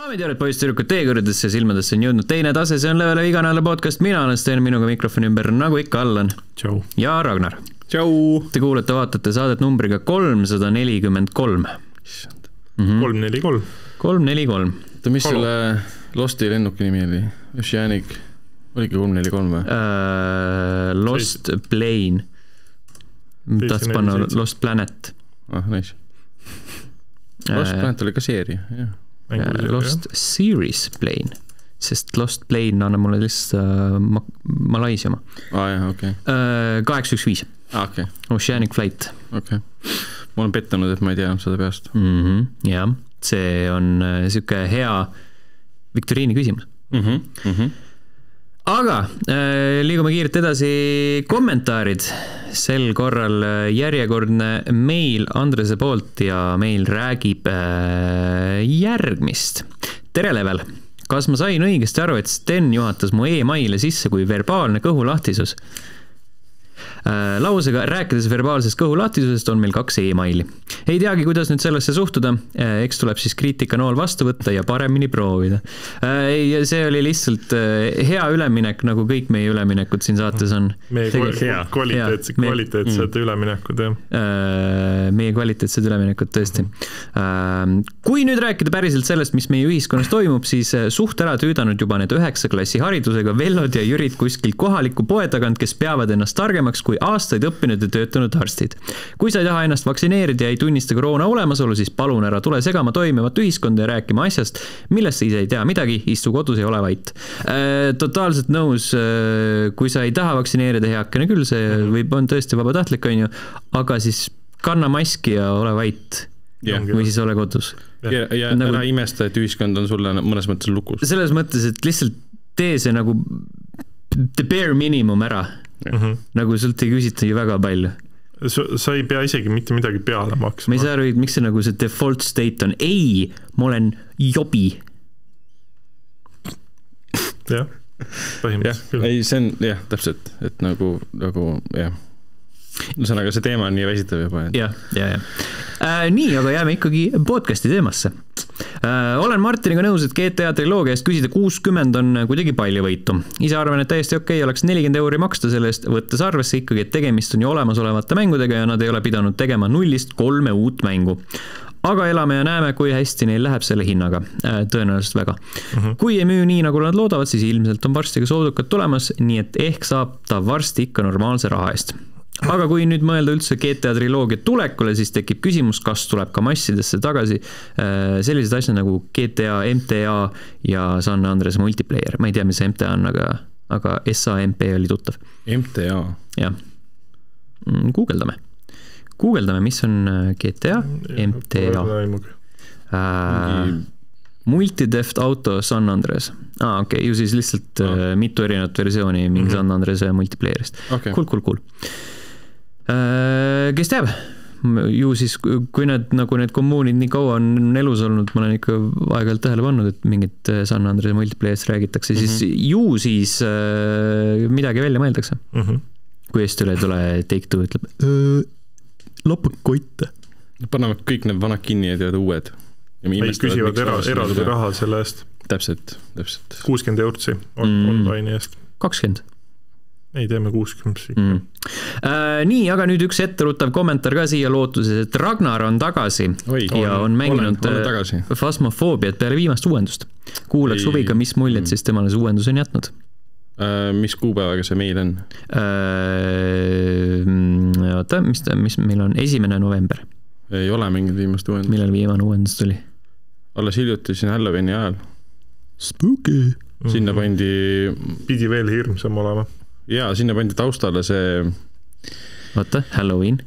daamid ja poisssüdrukud teekõrdesse silmadesse on jõudnud teine tase, see on Levele igane alla podcast, mina olen Sten, minuga mikrofoni ümber nagu ikka Allan. Tšau. Ja Ragnar. Tšau. Te kuulete, vaatate saadet numbriga 343. 343. 343. Mis selle Losti lennuki nimi oli? Oceanic. Oligi 343 või? Lost Plane. Tahts panna Lost Planet. Nice. Lost Planet oli ka seeria, jah. Lost Series Plane, sest Lost Plane annab mulle lihtsalt Malaisia oma. Jah, okei. 815. Okei. Oceanic Flight. Okei. Ma olen pettunud, et ma ei tea seda peast. Jah, see on siuke hea viktoriini küsimus. Aga liigume kiirelt edasi kommentaarid. Sel korral järjekordne meil Andrese poolt ja meil räägib järgmist. Tere Level! Kas ma sain õigesti aru, et Sten juhatas mu e-maile sisse kui verbaalne kõhulahtisus? Lausega rääkides verbaalsest kõhulahtisusest on meil 2 e-maili. Ei teagi, kuidas nüüd sellesse suhtuda. Eks tuleb siis kriitikanool vastu võtta ja paremini proovida. See oli lihtsalt hea üleminek, nagu kõik meie üleminekud siin saates on. Meie kvaliteetsed üleminekud, jah. Meie kvaliteetsed üleminekud, tõesti. Kui nüüd rääkida päriselt sellest, mis meie ühiskonnas toimub, siis suht ära tüüdanud juba need 9. klassi haridusega Vellod ja Jürid kuskil kohaliku poe tagant, kes peavad ennast targemaks kui aastaid õppinud ja töötanud arstid. Kui sa ei taha ennast vaktsineerida ja ei tunnista koroona olemasolu, siis palun ära tule segama toimivat ühiskonda ja rääkima asjast, millest sa ise ei tea midagi, istu kodus ja ole vait. Totaalselt nõus, kui sa ei taha vaktsineerida heakene küll, see on tõesti vabatahtlik, on ju, aga siis kanna maski ja ole vait. Või siis ole kodus. Ja ära imesta, et ühiskond on sulle mõnes mõttes lukus. Selles mõttes, et lihtsalt tee see nagu the bare minimum ära. Nagu sult ei küsita ju väga palju. Sa ei pea isegi mitte midagi peale maksma. Ma ei saa aru, miks see nagu see default state on ei, ma olen jobi. Jah, põhimõtteliselt küll. Ei, see on, jah, täpselt, et nagu jah. Ühesõnaga, see teema on nii väsitav juba. Jah. Nii, aga jääme ikkagi podcasti teemasse. Olen Martiniga nõus, et GTA triloogiast küsida 60 on kuidagi palju võitu. Ise arvan, et täiesti okei oleks 40 € maksta selle eest, võttes arvesse ikkagi, et tegemist on ju olemasolevate mängudega ja nad ei ole pidanud tegema 0-3 uut mängu. Aga elame ja näeme, kui hästi neil läheb selle hinnaga. Tõenäoliselt väga. Kui ei müü nii, nagu nad loodavad, siis ilmselt on varsti ka soodukad tulemas, nii et ehk saab ta varsti ikka normaalse raha eest. Aga kui nüüd mõelda üldse GTA triloogia tulekule, siis tekib küsimus, kas tuleb ka massidesse tagasi sellised asjad nagu GTA, MTA ja San Andreas multiplayer. Ma ei tea, mis see MTA on, aga SAMP oli tuttav. MTA? Jah. Guugeldame, mis on GTA, MTA. Multideft Auto San Andreas. Okei, ju siis lihtsalt mitu erinevat versiooni mingi San Andreas multiplayerist. Cool. Kes teab? Ju siis, kui need kommuunid nii kaua on elus olnud, ma olen ikka aeg-ajalt tähele pannud, et mingit San Andreas multiplayerist räägitakse, siis ju siis midagi välja mõeldakse. Kui eest üle tule Take-Two ütleb lopad kotte. Paneme kõik need vanad kinni ja teavad uued. Või küsivad eraldi raha selle eest. Täpselt. 60 eurtsi online'i eest. 20. Ei, teeme 60. Nii, aga nüüd üks etteruttav kommentaar ka siia lootuses, et Ragnar on tagasi ja on mänginud Phasmophobiat peale viimast uuendust. Kuulaks huviga, mis muljed siis temale see uuendus on jätnud. Mis kuupäevaga see meil on? Oota, mis meil on? 1. november. Ei ole mingid viimast uuendust. Millal viimane uuendus tuli? Alles hiljuti siin Halloweeni ajal. Spooky! Sinna pandi... Pidi veel hirmsam olema. Jaa, sinna pandi taustale see... Oota, Halloween.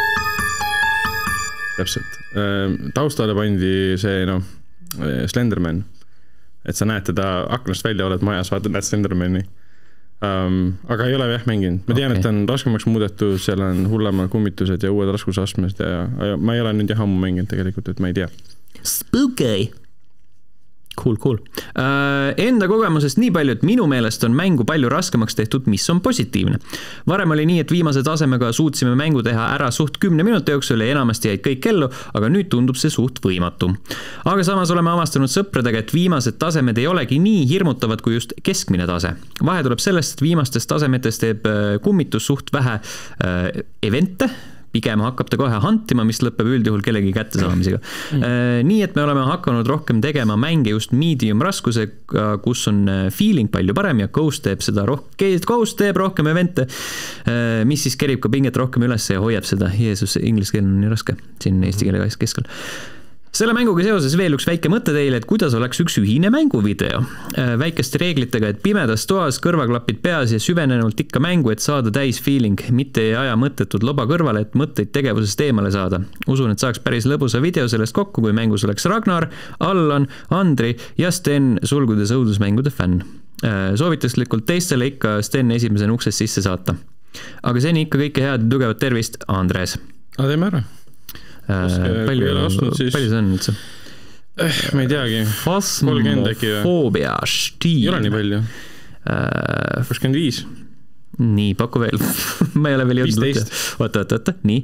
Täpselt. Taustale pandi see, Slenderman. Et sa näed teda aknast välja, oled majas, vaatad, näed Slendermani. Aga ei ole jah mänginud. Ma tean, et on raskemaks muudetud, seal on hullemal kummitused ja uued raskusastmest ja ma ei ole nüüd ammu mänginud tegelikult, et ma ei tea. Spooky! Cool. Enda kogemusest nii palju, et minu meelest on mängu palju raskemaks tehtud, mis on positiivne. Varem oli nii, et viimase tasemega suutsime mängu teha ära suht 10 minuti jooksul ja enamasti jäid kõik ellu, aga nüüd tundub see suht võimatu. Aga samas oleme avastanud sõpradega, et viimased tasemed ei olegi nii hirmutavad kui just keskmine tase. Vahe tuleb sellest, et viimastest tasemetest teeb kummitus suht vähe evente, pigem hakkab ta kohe hantima, mis lõpeb üldjuhul kellegi kättesaamisega. Nii, et me oleme hakanud rohkem tegema mänge just medium raskusega, kus on feeling palju parem ja Ghost teeb rohkem evente, mis siis kerib ka pinget rohkem üles ja hoiab seda. Jeesus, inglise keel on nii raske, siin eesti keele keskel. Selle mänguga seoses veel üks väike mõte teile, et kuidas oleks üks ühine mänguvideo. Väikeste reeglitega, et pimedas toas kõrvaklapid peas ja süvenenult ikka mängu, et saada täis feeling, mitte ei aja mõttetud loba kõrvale, et mõtteid tegevusest eemale saada. Usun, et saaks päris lõbusa video sellest kokku, kui mängus oleks Ragnar, Allan, Andri ja Sten sulgudes õudusmängude fänn. Soovituslikult teistele ikka Sten esimesena uksest sisse saata. Aga seni ikka kõike head ja tugevat tervist, Andres. Teeme ära. Palju see on üldse? Ma ei teagi. 30 äkki või? Foobia, stiil. Ei ole nii palju. 25. Nii, paku veel. Ma ei ole veel jõudnud. 15. Oota, nii.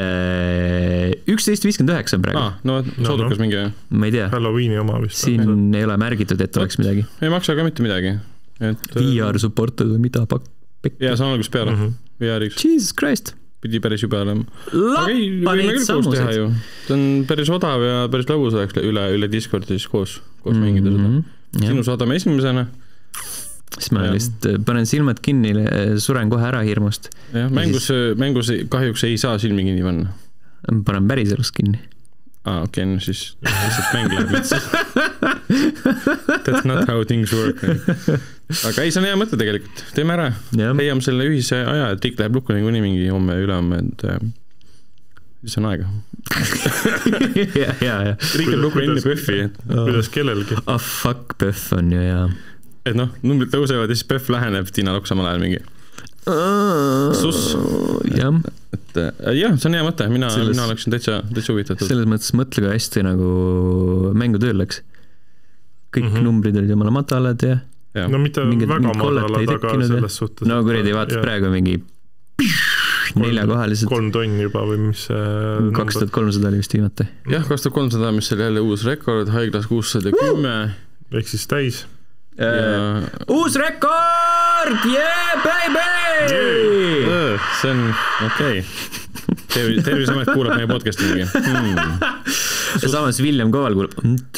11.59 praegu. No, soodukas mingi. Ma ei tea. Halloweeni oma vist. Siin ei ole märgitud, et oleks midagi. Ei maksa ka mitte midagi. VR supported või mida Ja, see on alguses peale. VR-iks. Jesus Christ. Pidi päris juba olema. Aga ei, võime küll koos teha ju. See on päris odav ja päris lõbus oleks üle Discordis koos mängida seda. Sinu saadame esimesena. Siis ma lihtsalt panen silmad kinni, suren kohe ära hirmust. Mängus kahjuks ei saa silmi kinni panna. Panen päris elus kinni. Okei, no siis lihtsalt mäng läheb lihtsalt. That's not how things work. Aga ei, see on hea mõte tegelikult. Teeme ära. Leiame selle ühise aja, et kõik läheb lukku nii mingi homme ülehomme, et siis on aega. Ja. Kõik läheb lukku enne Pöffi. Kuidas kellelgi? Fuck, Pöff on ju, ja. Et numbrid tõusevad ja siis Pöff läheneb Tiina Lokk samal ajal mingi. Sus. Jah. Jah, see on hea mõte. Mina oleksin täitsa huvitatud. Selles mõttes mõtle ka hästi nagu mängu tööl läks. Kõik numbrid olid jumala matalad ja no mitte väga madalad, aga selles suhtes. No kuradi vaatad praegu mingi 4-kohalised. 3 tonni juba või mis 2300 oli vist viimati. Jah, 2300, mis oli jälle uus rekord, haiglas 610. Ehk siis täis. Uus rekord! Yeah, baby! See on okei. Tervisamet kuulab meie podcasti mingi. Samas William Koval kuulab.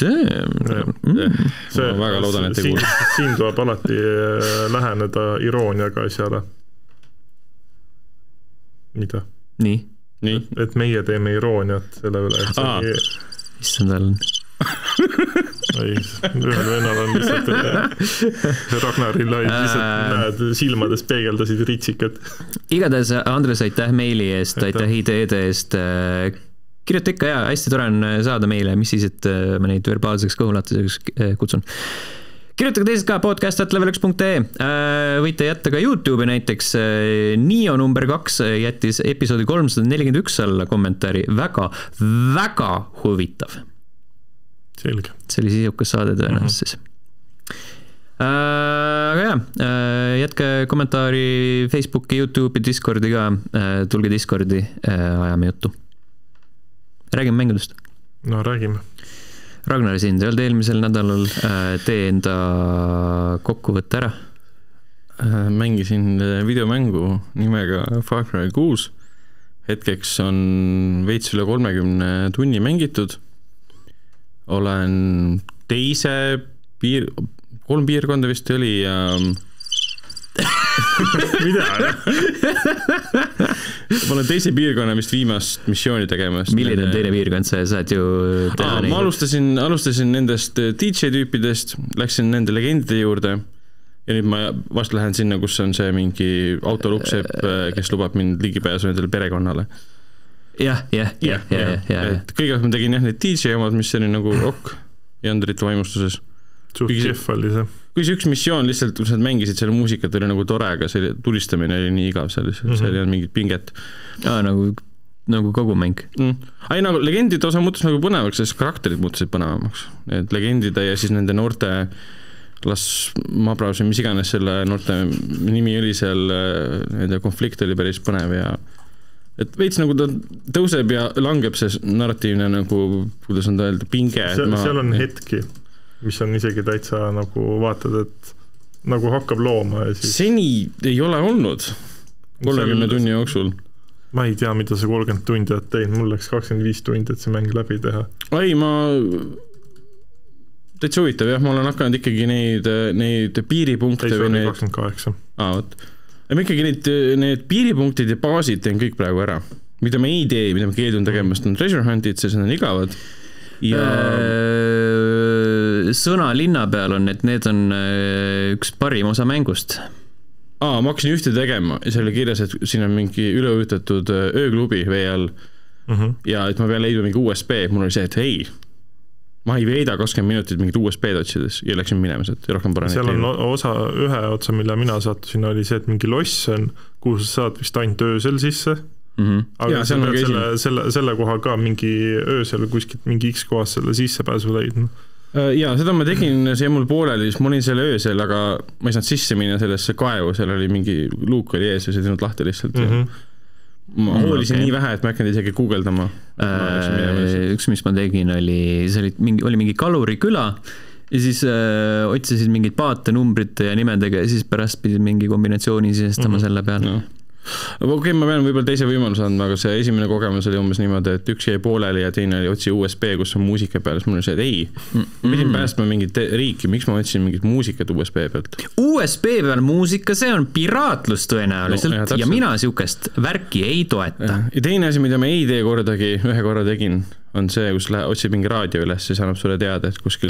Ma väga loodan, et ei kuule. Siin tuleb alati läheneda irooniaga asjale. Mida? Nii. Et meie teeme irooniat selle üle. Issand all. Ühel vennal on lihtsalt Ragnaril lihtsalt silmades peegeldasid ritsikat. Igatahes Andres, aitäh meili eest, aitäh ideede eest. Kirjuta ikka ja hästi tore on saada meile, mis siis, et ma neid verbaalseks kõhulatuseks kutsun. Kirjutage teised ka podcast@level1.ee. Võite jätta ka YouTube'i näiteks. Nio number 2 jättis episoodi 341 alla kommentaari. Väga huvitav. Selge. See oli sisukas saade tõenäoliselt siis. Aga jah, jätke kommentaari Facebooki, YouTube'i, Discordi ka. Tulge Discordi, ajame juttu. Räägime mängudest. No räägime. Ragnar siin, sa oled eelmisel nädalal, tee enda kokkuvõtte ära. Mängisin videomängu nimega Far Cry 6. Hetkeks on veits üle 30 tunni mängitud. Olen 3 piirkonda vist oli ja mida? Ma olen teise piirkonna vist viimast missiooni tegemas. Milline on teine piirkond, sa saad ju teha ma alustasin nendest DJ-tüüpidest, läksin nende legendide juurde ja nüüd ma vast lähen sinna, kus on see mingi autoluksepp, kes lubab mind ligipääsu nendele perekonnale. Jah. Kõigepealt ma tegin need DJ omad, mis oli nagu ja Andrite vaimustuses. Suht kehv oli see. Kui see üks missioon lihtsalt, kus nad mängisid selle muusikat, oli nagu tore, aga see tulistamine oli nii igav, seal oli mingit pinget. Nagu nagu kogu mäng. Ei, nagu legendide osa muutus nagu põnevaks, sest karakterid muutusid põnevamaks. Et legendide ja siis nende noorte Las Mabraus ja mis iganes selle noorte nimi oli seal, nende konflikt oli päris põnev ja et veits nagu ta tõuseb ja langeb see narratiivne nagu, kuidas on ta öelda, pinge. Seal on hetki, mis on isegi täitsa nagu vaatad, et nagu hakkab looma ja siis... Seni ei ole olnud 30 tunni jooksul. Ma ei tea, mida see 30 tundi oled teinud, mul läks 25 tundi, et see mäng läbi teha. Ei, ma täitsa huvitav, jah, ma olen hakanud ikkagi neid piiripunkte või need... 28. Võt. Ja ma ikkagi need piiripunktid ja baasid teen kõik praegu ära. Mida ma ei tee, mida ma keeldun tegemast, on treasure huntid, sest need on igavad. Ja... sõna linna peal on, et need on üks parim osa mängust. Ma hakkasin ühte tegema ja seal oli kirjas, et siin on mingi üleujutatud ööklubi vee all ja et ma pean leidma mingi USB, mul oli see, et hei, ma ei veeda 20 minutit mingit USB-d otsides ja läksin minema sealt ja rohkem pole seal on ühe otsa, mille mina sattusin, oli see, et mingi loss on, kuhu sa saad vist ainult öösel sisse, aga sa pead selle koha ka mingi öösel kuskilt mingi X kohas selle sissepääsu leidma. Ja seda ma tegin, see mul pooleli, siis ma olin selle öösel, aga ma ei saanud sisse minna sellesse kaevu, seal oli mingi luuk oli ees ja see ei teinud lahti lihtsalt. Ma hoolisin nii vähe, et ma hakkan isegi guugeldama. Üks, mis ma tegin, oli mingi kaluri küla ja siis otsisid mingid paate, numbrite ja nimedega ja siis pärast pidid mingi kombinatsiooni sisestama selle peale. Okei, ma pean võib-olla teise võimaluse andma, aga see esimene kogemus oli umbes niimoodi, et üks jäi pooleli ja teine oli otsi USB, kus on muusika peal, siis mul oli see, et ei, pidin päästma mingit riiki, miks ma otsin mingit muusikat USB pealt? USB peal muusika, see on piraatlus tõenäoliselt ja mina siukest värki ei toeta. Ja teine asi, mida ma ei tee kordagi, ühe korra tegin, on see, kus otsib mingi raadio üles, siis annab sulle teada, et kuskil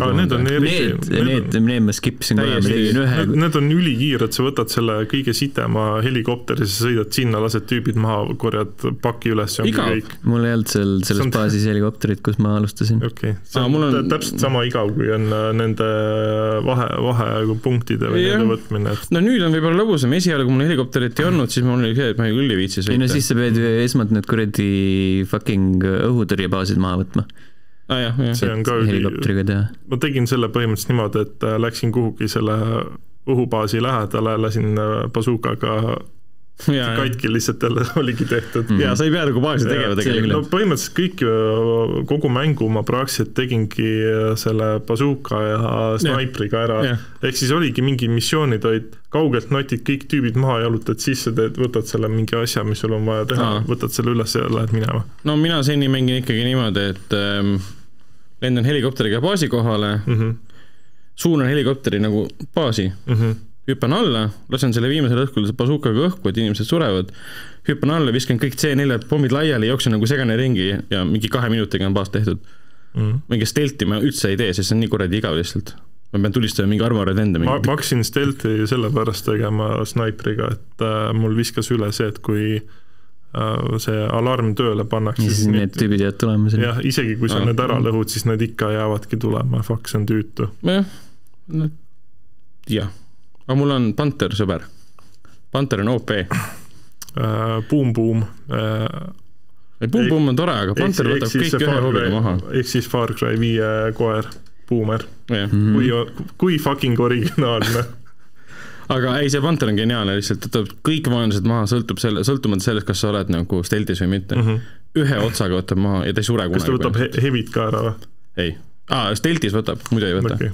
need ma skipsin kohe, ma tegin ühe. Need on ülikiired, sa võtad selle kõige sitema helikopteri, sa sõidad sinna, lased tüübid maha, korjad paki üles ja kõik. Mul ei olnud selles baasis helikopterit, kus ma alustasin. Okay. See on täpselt sama igav, kui on nende vahepunktide või nende võtmine. No nüüd on võib-olla lõbusam, esialgu mul helikopterit ei olnud, siis mul oli see, et ma ei küll ei viitsi sõita. No siis sa pead esmalt need kuradi fucking õhutõrjebaasid maha võtma. See on ka helikopteriga teha. Ma tegin selle põhimõtteliselt niimoodi, et läksin kuhugi selle õhubaasi lähedale, lasin bazookaga katki lihtsalt jälle oligi tehtud. Ja sa ei pea nagu baasi tegema tegelikult. No põhimõtteliselt kogu mängu ma praktiliselt tegingi selle bazooka ja snaipriga ära. Ehk siis oligi mingi missioonid, olid kaugelt notid, kõik tüübid maha jalutad sisse, võtad selle mingi asja, mis sul on vaja teha, võtad selle üles ja lähed minema. No mina seni mängin ikkagi niimoodi, et lendan helikopteriga baasi kohale, suunan helikopteri nagu baasi, hüppan alla, lasen selle viimasel õhkul bazookaga õhku, et inimesed surevad, hüppan alla, viskan kõik C4 pommid laiali, jooksen nagu segane ringi ja mingi 2 minutiga on baas tehtud. Mingi stelti ma üldse ei tee, sest see on nii kuradi igav lihtsalt. Ma pean tulistama mingi armored enda. Ma hakkasin stelti selle pärast tegema snaipriga, et mul viskas üle see, et kui see alarm tööle pannakse. Siis need tüübid jäävad tulema. Jah, isegi kui sa need ära lõhud, siis need ikka jäävadki tulema. Fuck, see on tüütu. Jah. Aga mul on Panther sõber. Panther on OP. Boom. Boom on tore, aga Panther võtab kõik ühe hoobiga maha. Ehk siis Far Cry 5 koer, Boomer. Kui fucking originaalne. Aga ei, see Panther on geniaalne lihtsalt, võtab kõik vaenlased maha, sõltumata sellest, kas sa oled nagu steltis või mitte. Ühe otsaga võtab maha ja ta ei sure kunagi. Kas ta võtab hevit ka ära või? Ei. Steltis võtab, muidu ei võta.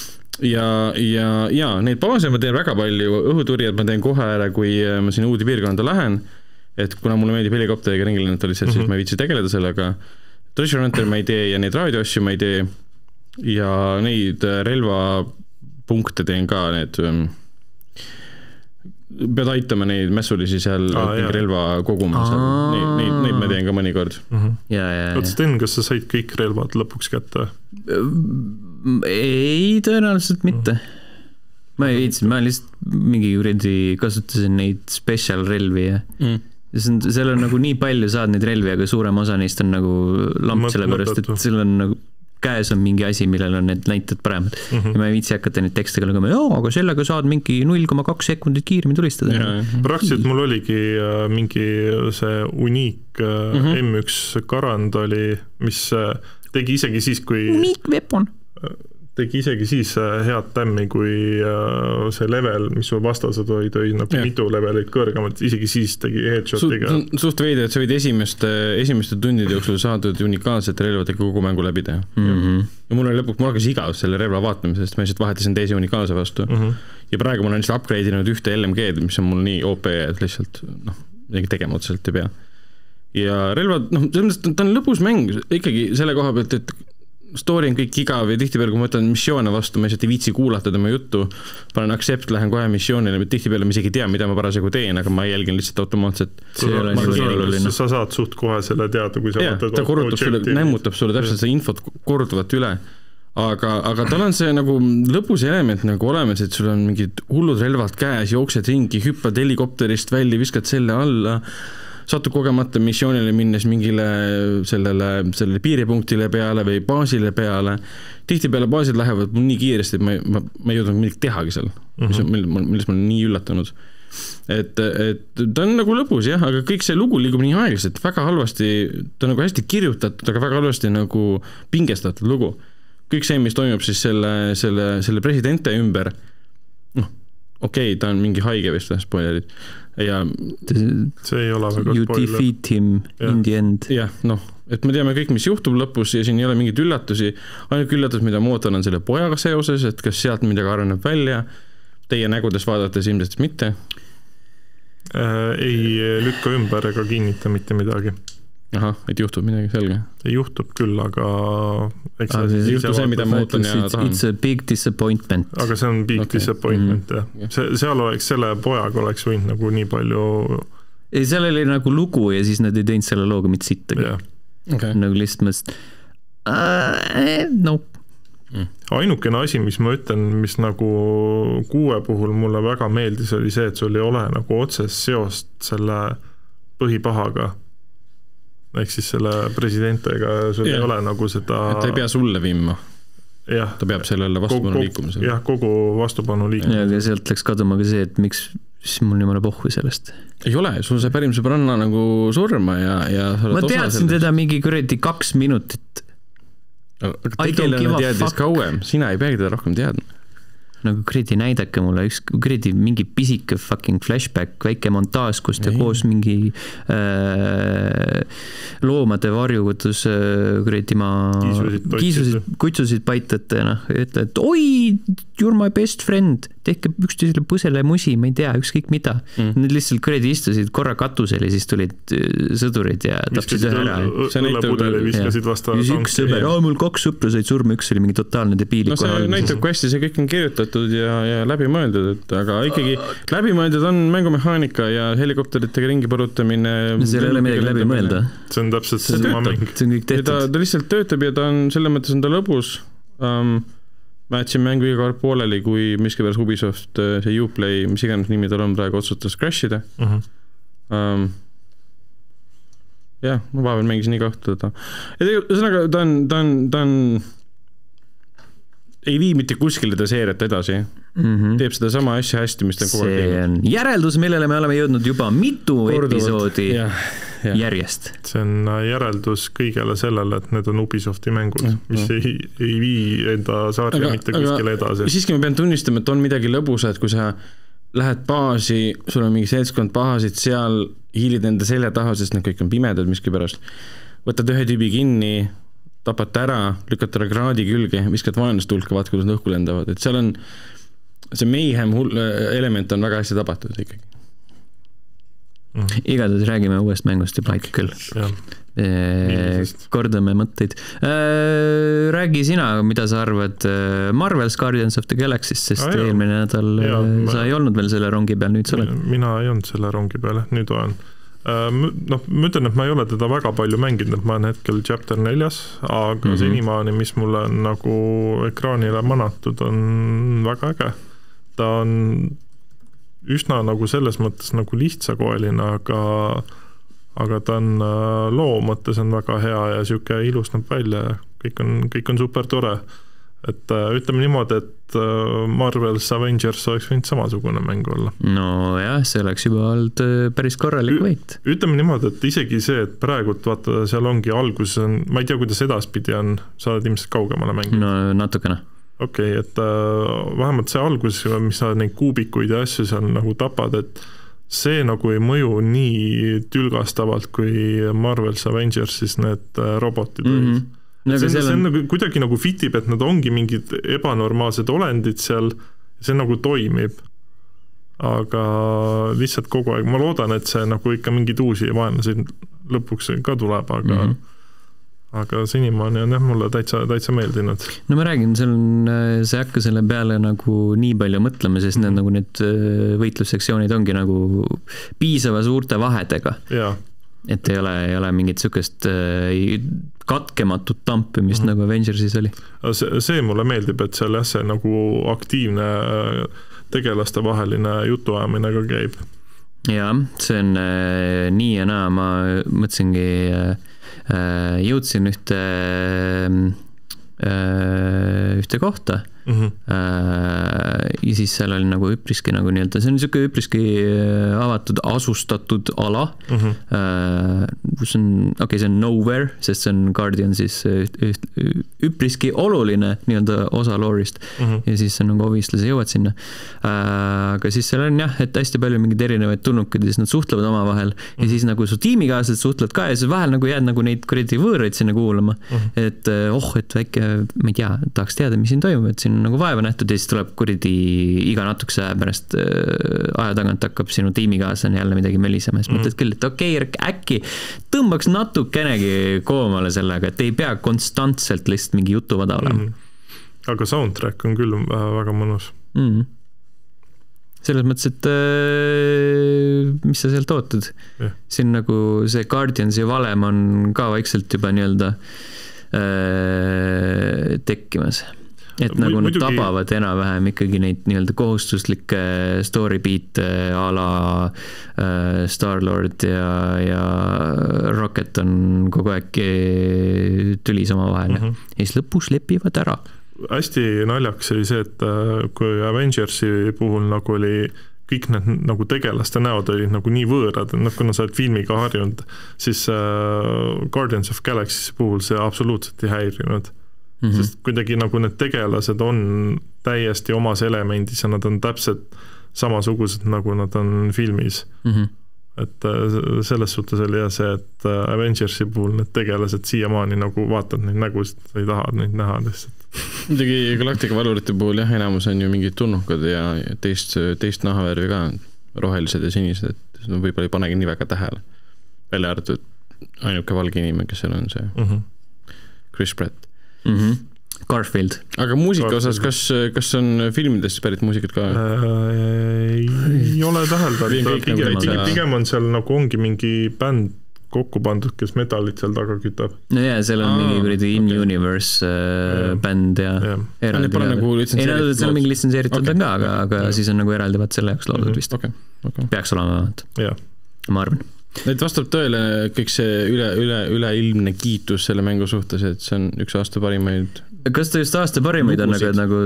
Ja neid baase ma teen väga palju, õhuturjad ma teen kohe ära, kui ma siin uude piirkonda lähen, et kuna mulle meeldib helikopteriga ringilinnad oli see, siis ma ei viitsi tegeleda sellega. Treasure Hunter ma ei tee ja neid raadioasju ma ei tee ja neid relvapunkte teen ka, need pead aitama neid mässulisi seal relva koguma, neid ma teen ka mõnikord. Sten, kas sa said kõik relvad lõpuks kätte? Ei, tõenäoliselt mitte. Ma ei viitsin, ma lihtsalt mingi kuradi kasutasin neid special relvi ja seal on nagu nii palju saad neid relvi, aga suurem osa neist on nagu lamp selle pärast, et seal on nagu käes on mingi asi, millel on need näited paremad. Ja ma ei viitsi hakata neid tekste lugema, aga sellega saad mingi 0,2 sekundit kiiremini tulistada. Praktiliselt mul oligi mingi see uniik M1 Garand oli, mis tegi isegi siis, kui... Uniik weapon. Tegi isegi siis head tämmi, kui see level, mis sul vastased olid nagu mitu levelit kõrgemalt, isegi siis tegi headshotiga. Suht veidi, et sa võid esimeste tundide jooksul saadud unikaalsete relvadega kogu mängu läbi teha. Ja mul oli lõpuks, mul hakkas igavus selle relva vaatamisest, ma lihtsalt vahetasin teise unikaalse vastu. Ja praegu ma olen lihtsalt upgrade'inud ühte LMG-d, mis on mul nii OP, et lihtsalt midagi tegema otseselt ei pea. Ja relvad, ta on lõbus mäng ikkagi selle koha pealt, et story on kõik igav ja tihtipeale, kui ma võtan missioone vastu, ma lihtsalt ei viitsi kuulata tema juttu, panen accept, lähen kohe missioonile, tihtipeale ma isegi tea, mida ma parasjagu teen, aga ma jälgin lihtsalt automaatselt. Sa saad suht kohe selle teada, kui sa võtad ta korrutab sulle, nämmutab sulle täpselt seda infot korduvat üle, aga tal on see nagu lõbus element nagu olemas, et sul on mingid hullud relvad käes, jooksed ringi, hüppad helikopterist välja, viskad selle alla, satud kogemata missioonile minnes mingile sellele piiripunktile peale või baasile peale. Tihtipeale baasid lähevad mul nii kiiresti, et ma ei jõudnud midagi tehagi seal, millest ma olen nii üllatunud. Et ta on nagu lõbus, jah, aga kõik see lugu liigub nii aeglaselt, väga halvasti, ta on nagu hästi kirjutatud, aga väga halvasti nagu pingestatud lugu. Kõik see, mis toimub siis selle presidente ümber, okei, ta on mingi haige vist, spoilerid. Ja see ei ole väga you spoiler. Defeat him in the end. Jah, et me teame kõik, mis juhtub lõpus ja siin ei ole mingid üllatusi. Ainult üllatus, mida ma ootan, on selle pojaga seoses, et kas sealt midagi areneb välja. Teie nägudes vaadates ilmselt mitte. Ei lükka ümber ega kinnita mitte midagi. Aha, et juhtub midagi, selge. Juhtub küll, aga juhtub see, mida ma ootan ja tahan. It's a big disappointment. Aga see on big disappointment, jah. Seal oleks, selle pojaga oleks võinud nagu nii palju... Ei, seal oli nagu lugu ja siis nad ei teinud selle looga mitte sittagi. Nagu lihtsalt mõst... Ainukene asi, mis ma ütlen, mis nagu 6 puhul mulle väga meeldis, oli see, et sul ei ole nagu otsest seost selle põhipahaga. Ehk siis selle presidentega sul ei ole nagu seda... Et ta ei pea sulle viima. Ta peab sellele vastupanu liikumisele. Jah, kogu vastupanu liikumisele. Ja sealt läks kaduma ka see, et miks siis mul niimoodi pohhu sellest. Ei ole, sul see pärim sõbranna nagu surma ja ma teadsin teda mingi kuradi 2 minutit. Aga tegelane teadis kauem, sina ei peagi teda rohkem teadma. Nagu kuradi näidake mulle üks kuradi mingi pisike fucking flashback, väike montaas, kus ta koos mingi loomade varjugutus kuradi ma kutsusid paitate ja ütled, et oi, you're my best friend, tehke üksteisele põsele musi, ma ei tea, ükskõik mida. Need lihtsalt kuradi istusid korra katusel ja siis tulid sõdurid ja tapsid ühe ära. Õllepudeli viskasid vasta tanki. Üks sõber, mul 2 sõpra said surma, üks oli mingi totaalne debiilik. No see näitab questi, see kõik on kirjutatud ja läbimõeldud, aga ikkagi läbimõeldud on mängumehaanika ja helikopteritega ringi põrutamine. See ei ole midagi läbi mõelda. See on täpselt sama mäng. See on kõik tehtud. Ta lihtsalt töötab ja ta on, selle mõttes on ta lõbus. Ma jätsin mängu iga kord pooleli, kui miskipärast Ubisoft, see Uplay, mis iganes nimi tal on praegu otsustas crashida. Jah, ma vahepeal mängisin iga õhtu teda. Ühesõnaga, ta on ei vii mitte kuskile ta seeriat edasi. Teeb seda sama asja hästi, mis ta kogu aeg teeb. See on järeldus, millele me oleme jõudnud juba mitu episoodi järjest. See on järeldus kõigele sellele, et need on Ubisofti mängud, mis ei vii enda saarja mitte kuskile edasi. Siiski ma pean tunnistama, et on midagi lõbusa, et kui sa lähed baasi, sul on mingi seltskond pahasid seal, hiilid enda selja taha, sest need kõik on pimedad miskipärast. Võtad ühe tüübi kinni, tapad ära, lükkad talle kraadi külge, viskad vaenlast hulka, vaat kuidas nad õhku lendavad. Et seal on see mayhem element on väga hästi tabatud ikkagi. Igatahes räägime uuest mängust juba ikka küll. Kordame mõtteid. Räägi sina, mida sa arvad Marvel's Guardians of the Galaxy'st, sest eelmine nädal sa ei olnud veel selle rongi peal, nüüd sa oled. Mina ei olnud selle rongi peal, nüüd olen. Ma ütlen, et ma ei ole teda väga palju mänginud, et ma olen hetkel chapter 4, aga senimaani, mis mulle on nagu ekraanile manatud, on väga äge. Ta on üsna nagu selles mõttes nagu lihtsakoeline, aga ta on loo mõttes on väga hea ja siuke ilus näeb välja. kõik on super tore. Et ütleme niimoodi, et Marvel's Avengers oleks võinud samasugune mäng olla. No jah, see oleks juba olnud päris korralik võit. Ütleme niimoodi, et isegi see, et praegult vaata, seal ongi algus, ma ei tea, kuidas edaspidi on, sa oled ilmselt kaugemale mänginud. No natukene. Okei, et vähemalt see algus, mis sa neid kuubikuid ja asju seal nagu tapad, et see nagu ei mõju nii tülgastavalt kui Marvel's Avengers, siis need robotid olid. See on nagu, kuidagi nagu fitib, et nad ongi mingid ebanormaalsed olendid seal, see nagu toimib. Aga lihtsalt kogu aeg, ma loodan, et see nagu ikka mingid uusi vaenlasid lõpuks ka tuleb, aga senimaani on jah, mulle täitsa meeldinud. No ma räägin, see hakka selle peale nagu nii palju mõtlema, sest need, nagu need võitlussektsioonid ongi nagu piisava suurte vahedega. Jaa. Et ei ole mingit sükest katkematut tampimist nagu Avengersis oli. See mulle meeldib, et seal jah, see nagu aktiivne tegelaste vaheline jutuajamine ka käib. Jaa, see on nii ja naa, ma mõtlesingi, jõudsin ühte kohta ja siis seal oli nagu üpriski nagu nii-öelda, see on niisugune üpriski avatud, asustatud ala, kus on, see on nowhere, sest see on Guardian siis üpriski oluline nii-öelda osa loorist ja siis on nagu obviously sa jõuad sinna. Aga siis seal on jah, et hästi palju mingeid erinevaid tulnukid ja siis nad suhtlevad omavahel ja siis nagu su tiimikaaslased suhtlevad ka ja siis vahel nagu jääd nagu neid kuradi võõraid sinna kuulama, et et väike, ma ei tea, tahaks teada, mis siin toimub, et siin on nagu vaeva nähtud ja siis tuleb kuradi iga natukese aja pärast aja tagant hakkab sinu tiimikaaslane jälle midagi mölisema ja siis mõtled küll, et okei, äkki tõmbaks natukenegi koomale sellega, et ei pea konstantselt lihtsalt mingi jutuvada olema. Aga soundtrack on küll väga mõnus. Selles mõttes, et mis sa sealt ootad? Siin nagu see Guardiansi valem on ka vaikselt juba nii-öelda tekkimas. Et nagu nad tabavad enam-vähem ikkagi neid nii-öelda kohustuslikke storybeat a la Star-Lord ja Rocket on kogu aeg tülis oma vahel ja siis lõpus lepivad ära. Hästi naljaks oli see, et kui Avengersi puhul nagu oli kõik need nagu tegelaste näod olid nagu nii võõrad, kuna sa oled filmiga harjunud, siis Guardians of Galaxy puhul see absoluutselt ei häirinud. Sest kuidagi nagu need tegelased on täiesti omas elemendis ja nad on täpselt samasugused, nagu nad on filmis. Et selles suhtes oli see, et Avengersi puhul need tegelased siiamaani nagu vaatad neid nägusid, ei taha neid näha lihtsalt. Muidugi Galactica valurite puhul jah, enamus on ju mingid tunnukad ja teist nahavärvi ka, rohelised ja sinised, et võib-olla ei panegi nii väga tähele. Välja arvatud ainuke valge inimene, kes seal on see Chris Pratt. Garfield. Aga muusika osas, kas on filmidest pärit muusikat ka? Ei ole täheldanud. Pigem on seal nagu ongi mingi bänd kokku pandud, kes metalit seal taga kütab. No jaa, seal on mingi In-Universe bänd ja eraldi. Seal on mingi litsenseeritud ka, aga siis on nagu eraldivad selle jaoks loodud vist. Peaks olema vähemalt. Ma arvan. Need vastab tõele kõik see üleilmne kiitus selle mängu suhtes, et see on üks aasta parimaid. Kas ta just aasta parimaid on, nagu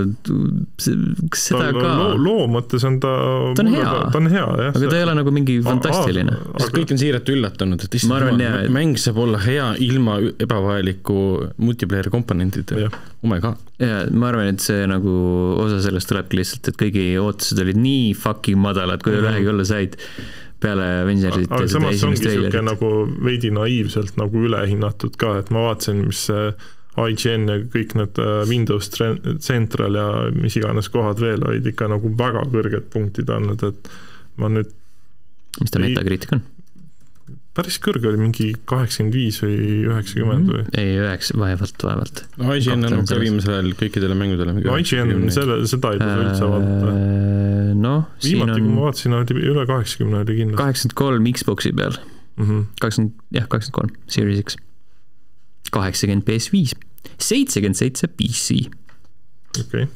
seda ka? Loo mõttes on ta on hea, jah. Aga ta ei ole nagu mingi fantastiline. Kõik on siiralt üllatunud, et mäng saab olla hea ilma ebavajaliku multiplayer komponentide. Omega. Ja ma arvan, et see nagu osa sellest tulebki lihtsalt, et kõigi ootused olid nii fucking madalad, kui vähegi olla said peale Avengersit. Aga samas ongi siuke nagu veidi naiivselt nagu ülehinnatud ka, et ma vaatasin, mis IGN ja kõik need Windows Central ja mis iganes kohad veel olid ikka nagu väga kõrged punktid andnud, et ma nüüd... Mis ta metakriitik on? Päris kõrge oli mingi 85 või 90 või? Ei, 9, vaevalt. IGN on ka viimasel ajal kõikidele mängudele. IGN, seda ei tasu üldse vaadata. Viimati, kui ma vaatasin, üle 80 oli kindlasti. 83 Xboxi peal. 83, Series X. 80 PS5. 77 PC. Okei.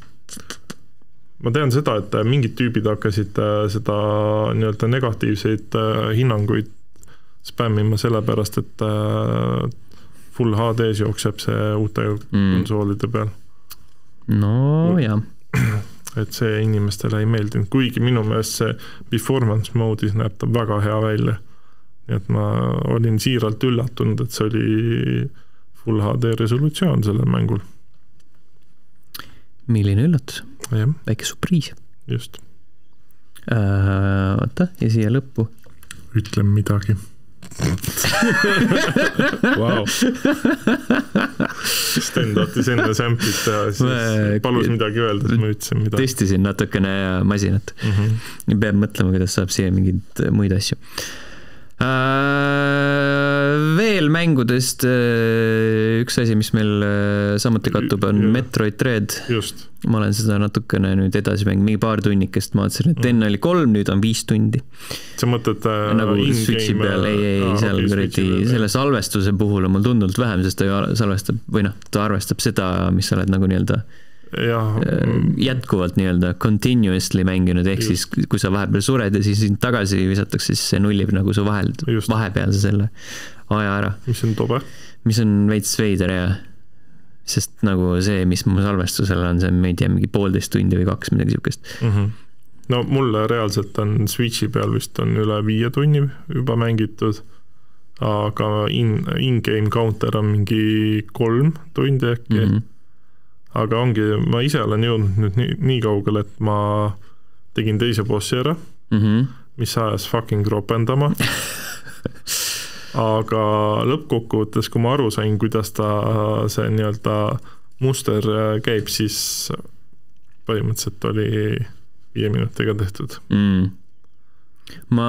Ma tean seda, et mingid tüübid hakkasid seda nii-öelda negatiivseid hinnanguid spämmima sellepärast, et full HD-s jookseb see uute konsoolide peal. No jah. Et see inimestele ei meeldinud, kuigi minu meelest see performance mode'is näeb ta väga hea välja. Nii et ma olin siiralt üllatunud, et see oli full HD resolutsioon sellel mängul. Milline üllatus? Ja. Väike surpriis. Just. Oota, ja siia lõppu. Ütlen midagi. Wow. Sten tahtis enne samplit teha, siis palus midagi öelda, siis ma ütlesin midagi. Testisin natukene masinat. Peab mõtlema, kuidas saab siia mingid muid asju. Veel mängudest üks asi, mis meil samuti kattub, on Metroid Dread. Just. Ma olen seda natukene nüüd edasi mänginud, mingi paar tunnikest ma vaatasin, et enne oli 3, nüüd on 5 tundi. Sa mõtled nagu Switchi peal, ei, seal kuradi selle salvestuse puhul on mul tunduvalt vähem, sest ta salvestab, või noh, ta arvestab seda, mis sa oled nagu nii-öelda jätkuvalt nii-öelda continuously mänginud, ehk siis kui sa vahepeal sured ja siis tagasi visatakse, siis see nullib nagu su vahepealse selle aja ära. Mis on tobe? Mis on veits veider ja sest nagu see, mis mu salvestusel on, see ma ei tea, mingi 1,5 tundi või 2, midagi siukest. No mulle reaalselt on Switchi peal vist on üle 5 tunni juba mängitud, aga in-game counter on mingi 3 tundi äkki. Aga ongi, ma ise olen jõudnud nüüd nii kaugel, et ma tegin teise bossi ära, mis ajas fucking ropendama. Aga lõppkokkuvõttes, kui ma aru sain, kuidas ta see nii-öelda muster käib, siis põhimõtteliselt oli 5 minutiga tehtud. Ma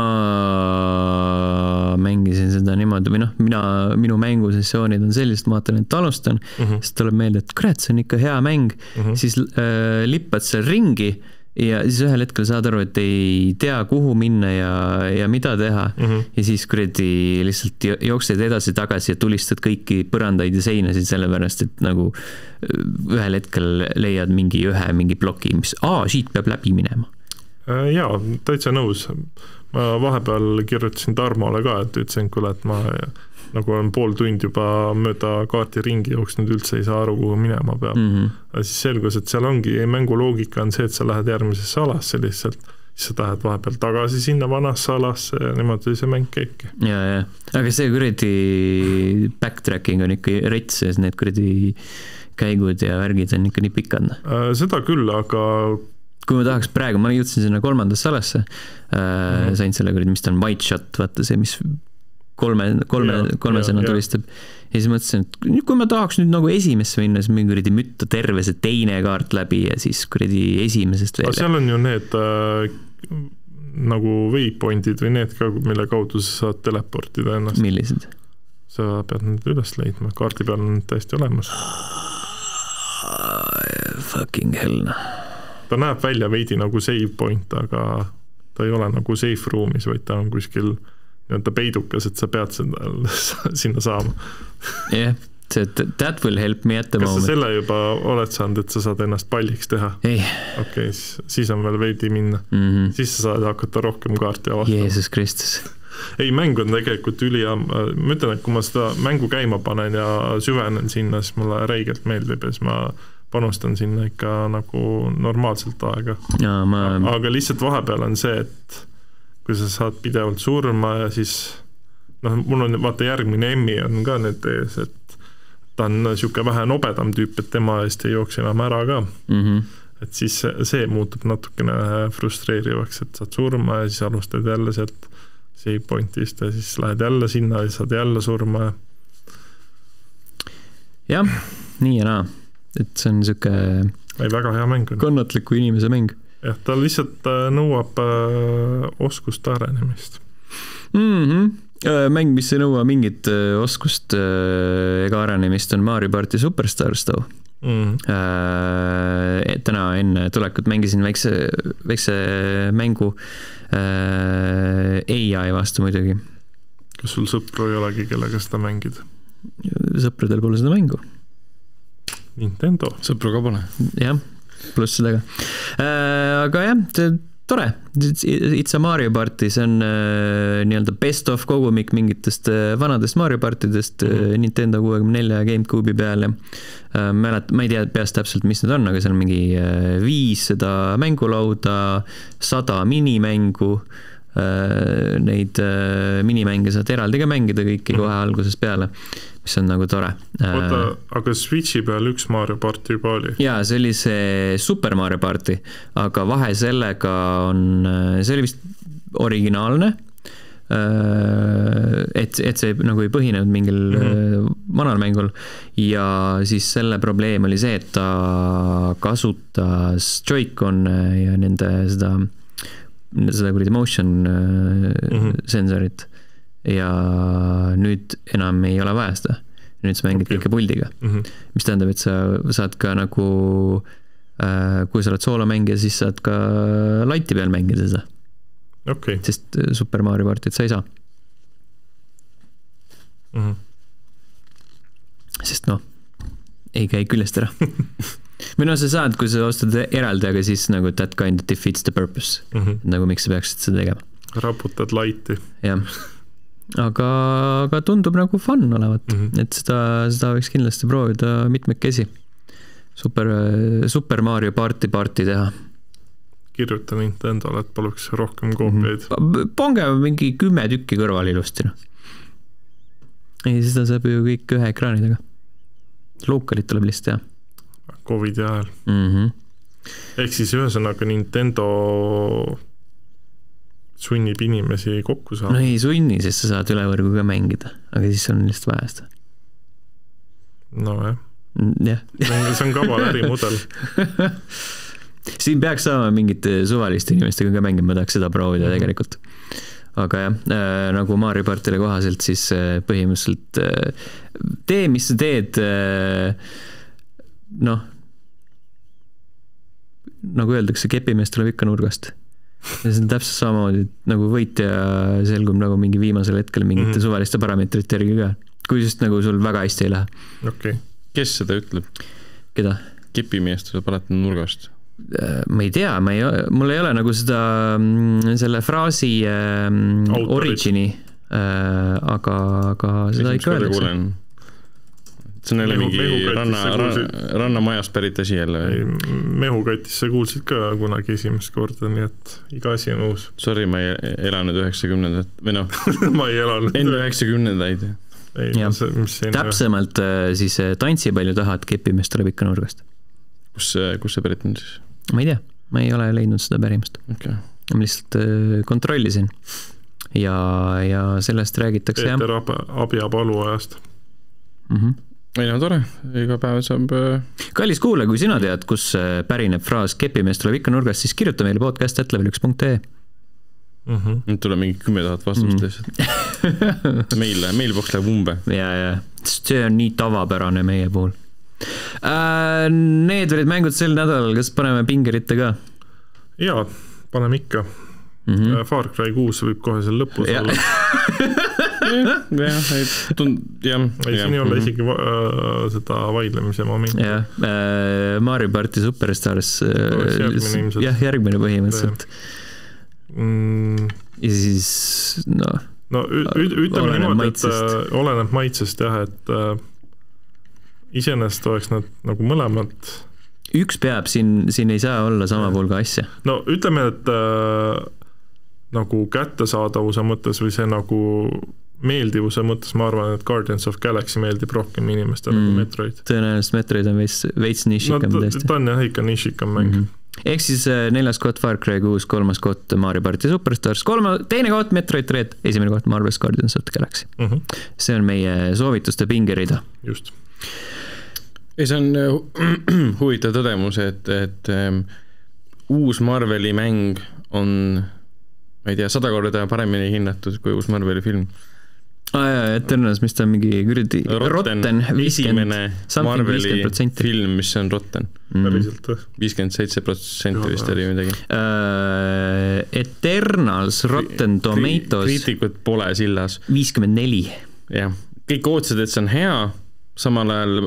mängisin seda niimoodi, või noh, minu mängusessioonid on sellised, ma vaatan, et alustan, siis tuleb meelde, et kurat, see on ikka hea mäng, siis lippad seal ringi ja siis ühel hetkel saad aru, et ei tea, kuhu minna ja mida teha ja siis kuradi lihtsalt jooksed edasi tagasi ja tulistad kõiki põrandaid ja seinasid sellepärast, et nagu ühel hetkel leiad mingi ploki, mis siit peab läbi minema. Jaa, täitsa nõus. Ma vahepeal kirjutasin Tarmole ka, et ütlesin, et ma nagu olen 0,5 tundi juba mööda kaarti ringi jooksnud, üldse ei saa aru, kuhu minema peab. Siis selgus, et seal ongi mänguloogika on see, et sa lähed järgmisesse alasse lihtsalt, siis sa lähed vahepeal tagasi sinna vanasse alasse ja niimoodi see mäng käibki. Ja. Aga see kuradi backtracking on ikka rets, sest need kuradi käigud ja värgid on ikka nii pikad. Seda küll, aga kui ma tahaks praegu, ma jõudsin sinna 3. alasse, sain selle kuradi, mis ta on, White Shot, vaata see, mis kolmesena tulistab. Ja siis mõtlesin, et kui ma tahaks nüüd nagu esimesse minna, siis mingi kuradi mütta terve see teine kaart läbi ja siis kuradi esimesest veel. Seal on ju need nagu waypointid või need ka, mille kaudu sa saad teleportida ennast. Millised? Sa pead need üles leidma, kaardi peal on täiesti olemas. Fucking hell. Ta näeb välja veidi nagu save point, aga ta ei ole nagu safe ruumis, vaid ta on kuskil nii-öelda peidukas, et sa pead sinna saama. Yeah, that will help me at the moment. Kas sa selle juba oled saanud, et sa saad ennast palliks teha? Ei. Okei, siis on veel veidi minna. Siis sa saad hakata rohkem kaarti avastama. Jeesus Kristus. Ei, mäng on tegelikult ülihea. Ma ütlen, et kui ma seda mängu käima panen ja süvenen sinna, siis mulle räigelt meeldib ja siis ma panustan sinna ikka nagu normaalselt aega. Aga lihtsalt vahepeal on see, et kui sa saad pidevalt surma ja siis mul on vaata järgmine Emmi on ka need ees, et ta on siuke vähe nobedam tüüp, et tema eest ei jookse enam ära ka. Et siis see muutub natukene frustreerivaks, et saad surma ja siis alustad jälle sealt save pointist ja siis lähed jälle sinna ja saad jälle surma. Jah, nii ja naa. Et see on siuke väga hea mäng on. Kannatliku inimese mäng. Jah, ta lihtsalt nõuab oskuste arenemist. Mäng, mis ei nõua mingit oskust ega arenemist, on Mario Party Superstars too. Täna enne tulekut mängisin väikse mängu AI vastu muidugi. Kas sul sõpru ei olegi, kellega seda mängid? Sõpradel pole seda mängu. Nintendo. Sõpru ka pole. Jah, pluss sellega. Aga jah, tore, It's a Mario Party, see on nii-öelda best of kogumik mingitest vanadest Mario Partidest Nintendo 64 ja GameCube'i peal ja ma ei tea peast täpselt, mis need on, aga seal on mingi 500 mängulauda, 100 minimängu, neid minimänge saad eraldi ka mängida kõiki kohe algusest peale, mis on nagu tore. Oota, aga Switchi peal üks Mario Party juba oli? Jaa, see oli see Super Mario Party, aga vahe sellega on, see oli vist originaalne, et see nagu ei põhinenud mingil vanal mängul ja siis selle probleem oli see, et ta kasutas Joy-Con ja nende seda kuradi motion sensorit ja nüüd enam ei ole vaja seda. Nüüd sa mängid kõike puldiga. Mis tähendab, et sa saad ka nagu kui sa oled soolomängija, siis saad ka laiti peal mängida seda. Sest Super Mario Partit sa ei saa. Sest ei käi küljest ära. Või sa saad, kui sa ostad eraldi, aga siis nagu that kind of defeats the purpose. Nagu miks sa peaksid seda tegema. Raputad laiti. Jah. Aga tundub nagu fun olevat, et seda võiks kindlasti proovida mitmekesi. Super Mario Party teha. Kirjuta Nintendole, et paluks rohkem koopiaid. Pange mingi 10 tükki kõrval ilusti. Ei, seda saab ju kõik ühe ekraanidega. Lookalit tuleb lihtsalt teha. Covid ajal. Ehk siis ühesõnaga Nintendo sunnib inimesi kokku saada. No ei sunni, sest sa saad ülevõrgu ka mängida, aga siis on lihtsalt vaja seda. No jah. See on kaval ärimudel. Siin peaks saama mingite suvaliste inimestega ka mängima, ma tahaks seda proovida tegelikult. Aga jah, nagu Mario Partile kohaselt, siis põhimõtteliselt tee, mis sa teed, nagu öeldakse, kepimees tuleb ikka nurgast. Ja see on täpselt samamoodi, nagu võitja selgub nagu mingi viimasel hetkel mingite suvaliste parameetrite järgi ka. Kui just nagu sul väga hästi ei lähe. Kes seda ütleb? Keda? Kepimees tuleb alati nurgast. Ma ei tea, mul ei ole nagu selle fraasi origini, aga seda ikka öeldakse. See on jälle mingi rannamajast pärit asi jälle. Mehukatis sa kuulsid ka kunagi esimest korda, nii et iga asi on uus. Sorry, ma ei elanud 90-ndat, või ma ei elanud. Enne 90-ndaid. Täpsemalt siis tantsi palju tahad, kepimees tuleb ikka nurgast. Kus see pärit on siis? Ma ei tea, ma ei ole leidnud seda pärimust. Ma lihtsalt kontrollisin ja sellest räägitakse. Peeter Abjapalu ajast. Ei tore, iga päev saab... Kallis kuule, kui sina tead, kus pärineb fraas kepimees tuleb ikka nurgast, siis kirjuta meile podcast@level1.ee. Nüüd tuleb mingi 10 000 vastust lihtsalt. Mailbox läheb umbe. Ja, see on nii tavapärane meie puhul. Need olid mängud sel nädalal, kas paneme pingeritte ka? Jaa, paneme ikka. Far Cry 6 võib kohe seal lõpus olla. Siin ei ole isegi seda vaidlemise moment. Mario Party Superstars järgmine põhimõtteliselt. Ja siis ütleme niimoodi, et oleneb maitsest jah, et iseenesest oleks nad nagu mõlemad. Üks peab, siin ei saa olla sama pulga asja. No ütleme, et nagu kättesaadavuse mõttes või see nagu meeldivuse mõttes, ma arvan, et Guardians of Galaxy meeldib rohkem inimestele kui Metroid. Tõenäoliselt Metroid on veits nišikam tõesti. Ta on jah ikka nišikam mäng. Ehk siis 4. koht Far Cry 6, 3. koht Mario Party Superstars, 2. koht Metroid Dread, 1. koht Marvel's Guardians of the Galaxy. See on meie soovituste pingerida. Just. Ja see on huvitav tõdemus, et uus Marveli mäng on, ma ei tea, 100 korda paremini hinnatud kui uus Marveli film. Eternals, mis ta on mingi kürdi Rotten, esimene Marveli film, mis on Rotten. 57% vist oli midagi. Eternals, Rotten Tomatoes kriitikud pole sillas. 54. Jah, kõik ootsid, et see on hea, samal ajal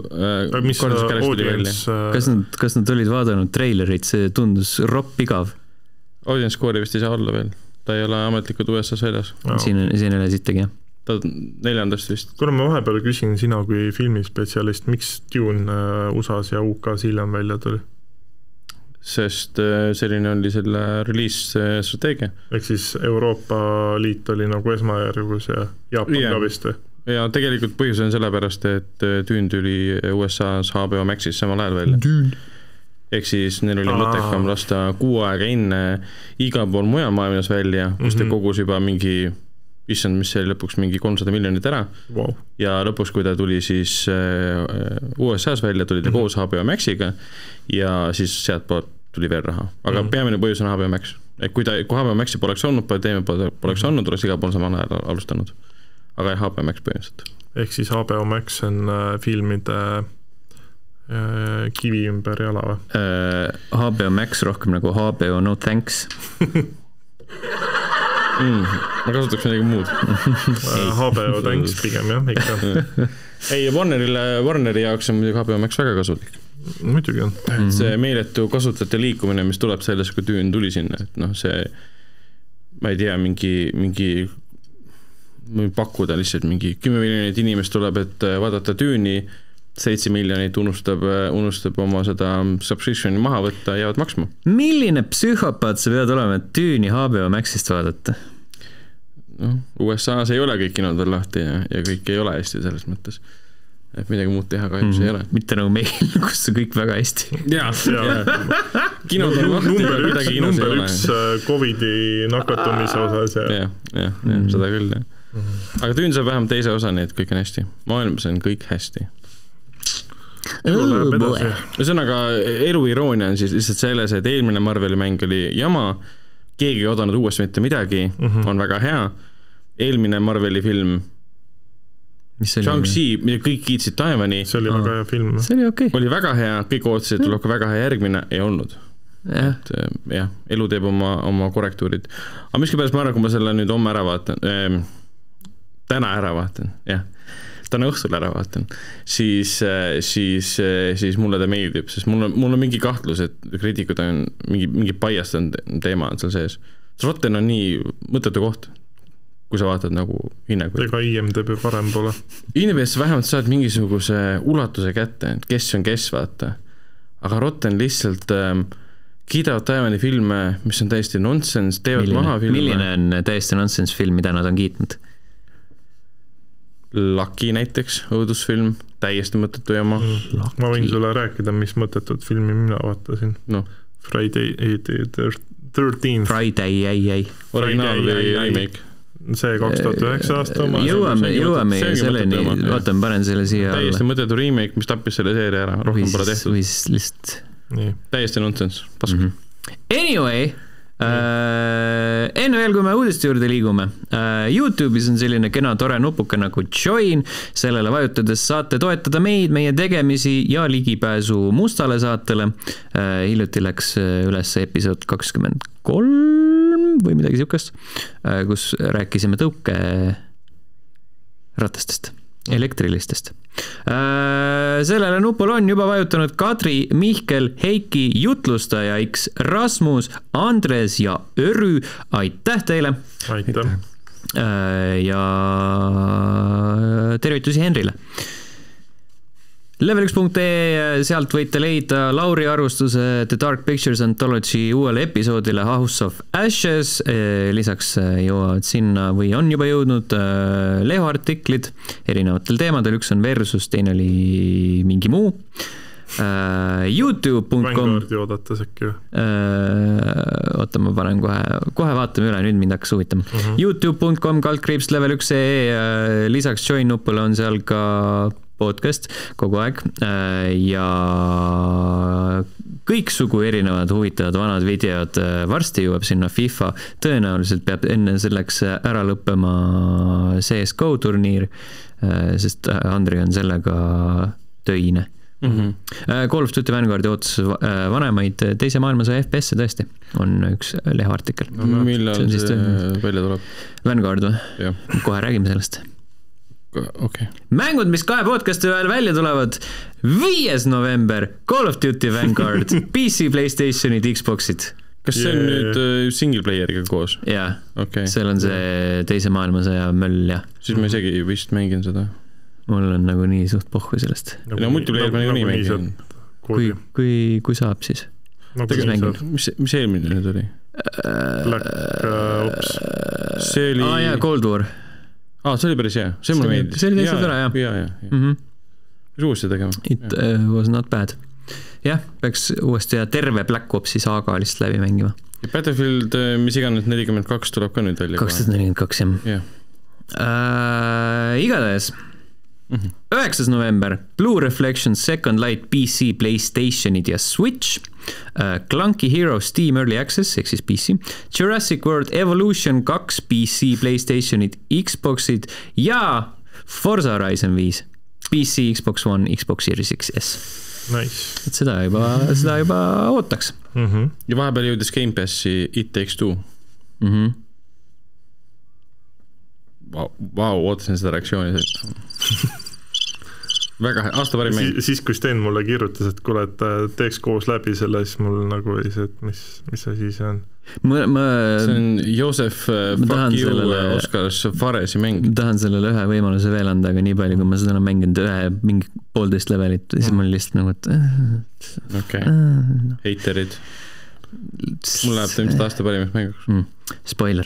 audience... Kas nad olid vaadanud trailerit, see tundus ropp igav? audience score'i vist ei saa olla veel, ta ei ole ametlikud USA's väljas. Siin ei ole sittagi, jah. Ta 4. vist. Kuna ma vahepeal küsin sina kui filmispetsialist, miks Dune USA's ja UK's hiljem välja tuli? Sest selline oli selle release-strateegia. Ehk siis Euroopa Liit oli nagu esmajärgus ja Jaapan ka vist. Ja tegelikult põhjus on sellepärast, et Dune tuli USA's HBO Maxis samal ajal välja. Ehk siis neil oli mõttekam lasta 6 aega enne igal pool mujal maailmas välja, kus te kogus juba mingi issand, mis see lõpuks mingi 300 miljonit ära ja lõpuks, kui ta tuli siis USA's välja, tuli ta koos HBO Maxiga ja siis sealt poolt tuli veel raha. Aga peamine põhjus on HBO Max. Kui HBO Maxi poleks olnud, poleks olnud, oleks igal pool samal ajal alustanud. Aga HBO Max põhimõtteliselt. Ehk siis HBO Max on filmide kivi ümber jala või? HBO Max rohkem nagu HBO No Thanks. Ma kasutaks midagi muud. HBO Thanks pigem jah, ikka. Ei, Warneri jaoks on muidugi HBO Max väga kasulik. Muidugi on. See meeletu kasutajate liikumine, mis tuleb sellest, kui Dune tuli sinna, et noh, see ma ei tea, mingi pakkuda lihtsalt mingi 10 miljonit inimest tuleb, et vaadata Dune'i, 7 miljonit unustab oma seda subscriptioni maha võtta ja jäävad maksma. Milline psühhopaat sa pead olema, et Dune'i HBO Maxist vaadata? No, USA's ei ole kõik kinod veel lahti ja kõik ei ole hästi selles mõttes. Et midagi muud teha kahjuks ei ole. Mitte nagu meil, kus on kõik väga hästi. Jaa. Kinod on lahti ja midagi kinos ei ole. Number 1 COVID-i nakatumise osas. Jah, seda küll. Aga Dune saab vähemalt teise osa, nii et kõik on hästi. Maailmas on kõik hästi. Ühesõnaga, elu iroonia on siis lihtsalt selles, et eelmine Marveli mäng oli jama, keegi ei oodanud uuesti mitte midagi, on väga hea. Eelmine Marveli film Shang-Chi, mida kõik kiitsid taevani. See oli väga hea film. See oli okei. Oli väga hea, kõik ootasid, et tuleb ka väga hea järgmine, ei olnud. Jah, elu teeb oma korrektuurid. Aga miskipärast ma arvan, kui ma selle nüüd homme ära vaatan, täna ära vaatan, jah. Täna õhtul ära vaatan, siis mulle ta meeldib, sest mul on mingi kahtlus, et kriitikud on mingi biased teema on seal sees. Rotten on nii mõttetu koht, kui sa vaatad nagu hinnanguid. Ega IMDb parem pole. IMDb'st vähemalt saad mingisuguse ulatuse kätte, kes on kes, vaata. Aga Rotten lihtsalt kiidavad taevani filme, mis on täiesti nonsense, teevad maha filme. Milline on täiesti nonsense film, mida nad on kiitnud? Lucky näiteks, õudusfilm, täiesti mõttetu jama. Ma võin sulle rääkida, mis mõttetut filmi mina vaatasin. No. Friday 13th. Friday, ei. Originaal või remake. See 2009 aasta oma. Jõuame selleni, vaatan, panen selle siia alla. Täiesti mõttetu remake, mis tappis selle seeria ära, rohkem pole tehtud. Lihtsalt. Täiesti nonsense, pask. Anyway, enne veel, kui me uudiste juurde liigume, YouTube'is on selline kena tore nupuke nagu Join, sellele vajutades saate toetada meid, meie tegemisi ja ligipääsu mustale saatele. Hiljuti läks üles episood 23 või midagi siukest, kus rääkisime tõuke ratastest, elektrilistest. Sellele nupule on juba vajutanud Kadri, Mihkel, Heiki, jutlustaja X, Rasmus, Andres ja Örü. Aitäh teile! Aitäh! Ja tervitusi Henrile. Level1.ee, sealt võite leida Lauri arvustuse The Dark Pictures Anthology uuele episoodile House of Ashes, lisaks jõuavad sinna või on juba jõudnud Leho artiklid erinevatel teemadel, üks on Versus, teine oli mingi muu. YouTube.com Vanguardi oodates äkki või? Oota, ma panen kohe vaatame üle, nüüd mind hakkas huvitama. YouTube.com /Level1.ee, lisaks Join nupule on seal ka podcast kogu aeg ja kõiksugu erinevad huvitavad vanad videod. Varsti jõuab sinna FIFA, tõenäoliselt peab enne selleks ära lõppema CSGO turniir, sest Andri on sellega töine. Call of Duty Vanguardi ootas vanemaid teise maailmasõja FPS-e tõesti on üks Leho artikkel. Millal see välja tuleb? Vanguard või? Kohe räägime sellest. Okay. Mängud, mis kahe podcasti veel välja tulevad 5. november, Call of Duty Vanguard, PC, PlayStationid, Xboxid. kas see on nüüd single player'iga koos? Jaa, okay. Seal on see teise maailmasõja möll ja siis ma isegi vist mängin seda. Mul on nagu nii suht pohhu sellest. No multiplayer ma nii mängin. Kui saab siis? Mis eelmine nüüd oli? Black Ops. See oli... jaa, Cold War. See oli päris hea. See mulle meeldis. See oli täitsa tore, jah. Jaa. Mis uuesti tegema? It was not bad. Jah, peaks uuesti ja terve Black Opsi saaga lihtsalt läbi mängima. Ja Battlefield, mis iganes 42 tuleb ka nüüd välja. 2042, jah. Igatahes 9. november Blue Reflection, Second Light, PC, PlayStationid ja Switch, Clunky Heroes Steam Early Access ehk siis PC, Jurassic World Evolution 2 PC, PlayStationid, Xboxid ja Forza Horizon 5 PC, Xbox One, Xbox Series XS. Nice. Et seda juba ootaks. Ja vahepeal jõudis Game Passi It Takes Two. Vau, ootasin seda reaktsiooni. Väga aasta parim mäng. Siis kui Sten mulle kirjutas, et kuule, et teeks koos läbi selle, siis mul nagu oli see, et mis asi see on. See on Josef Fuck You Oscars Faresi mäng. Ma tahan sellele ühe võimaluse veel anda, aga nii palju, kui ma seda olen mänginud mingi 1,5 levelit, siis ma olin lihtsalt nagu, et... Okei, heiterid. Mul läheb tõimist aasta parimaks mänguks. Spoiler.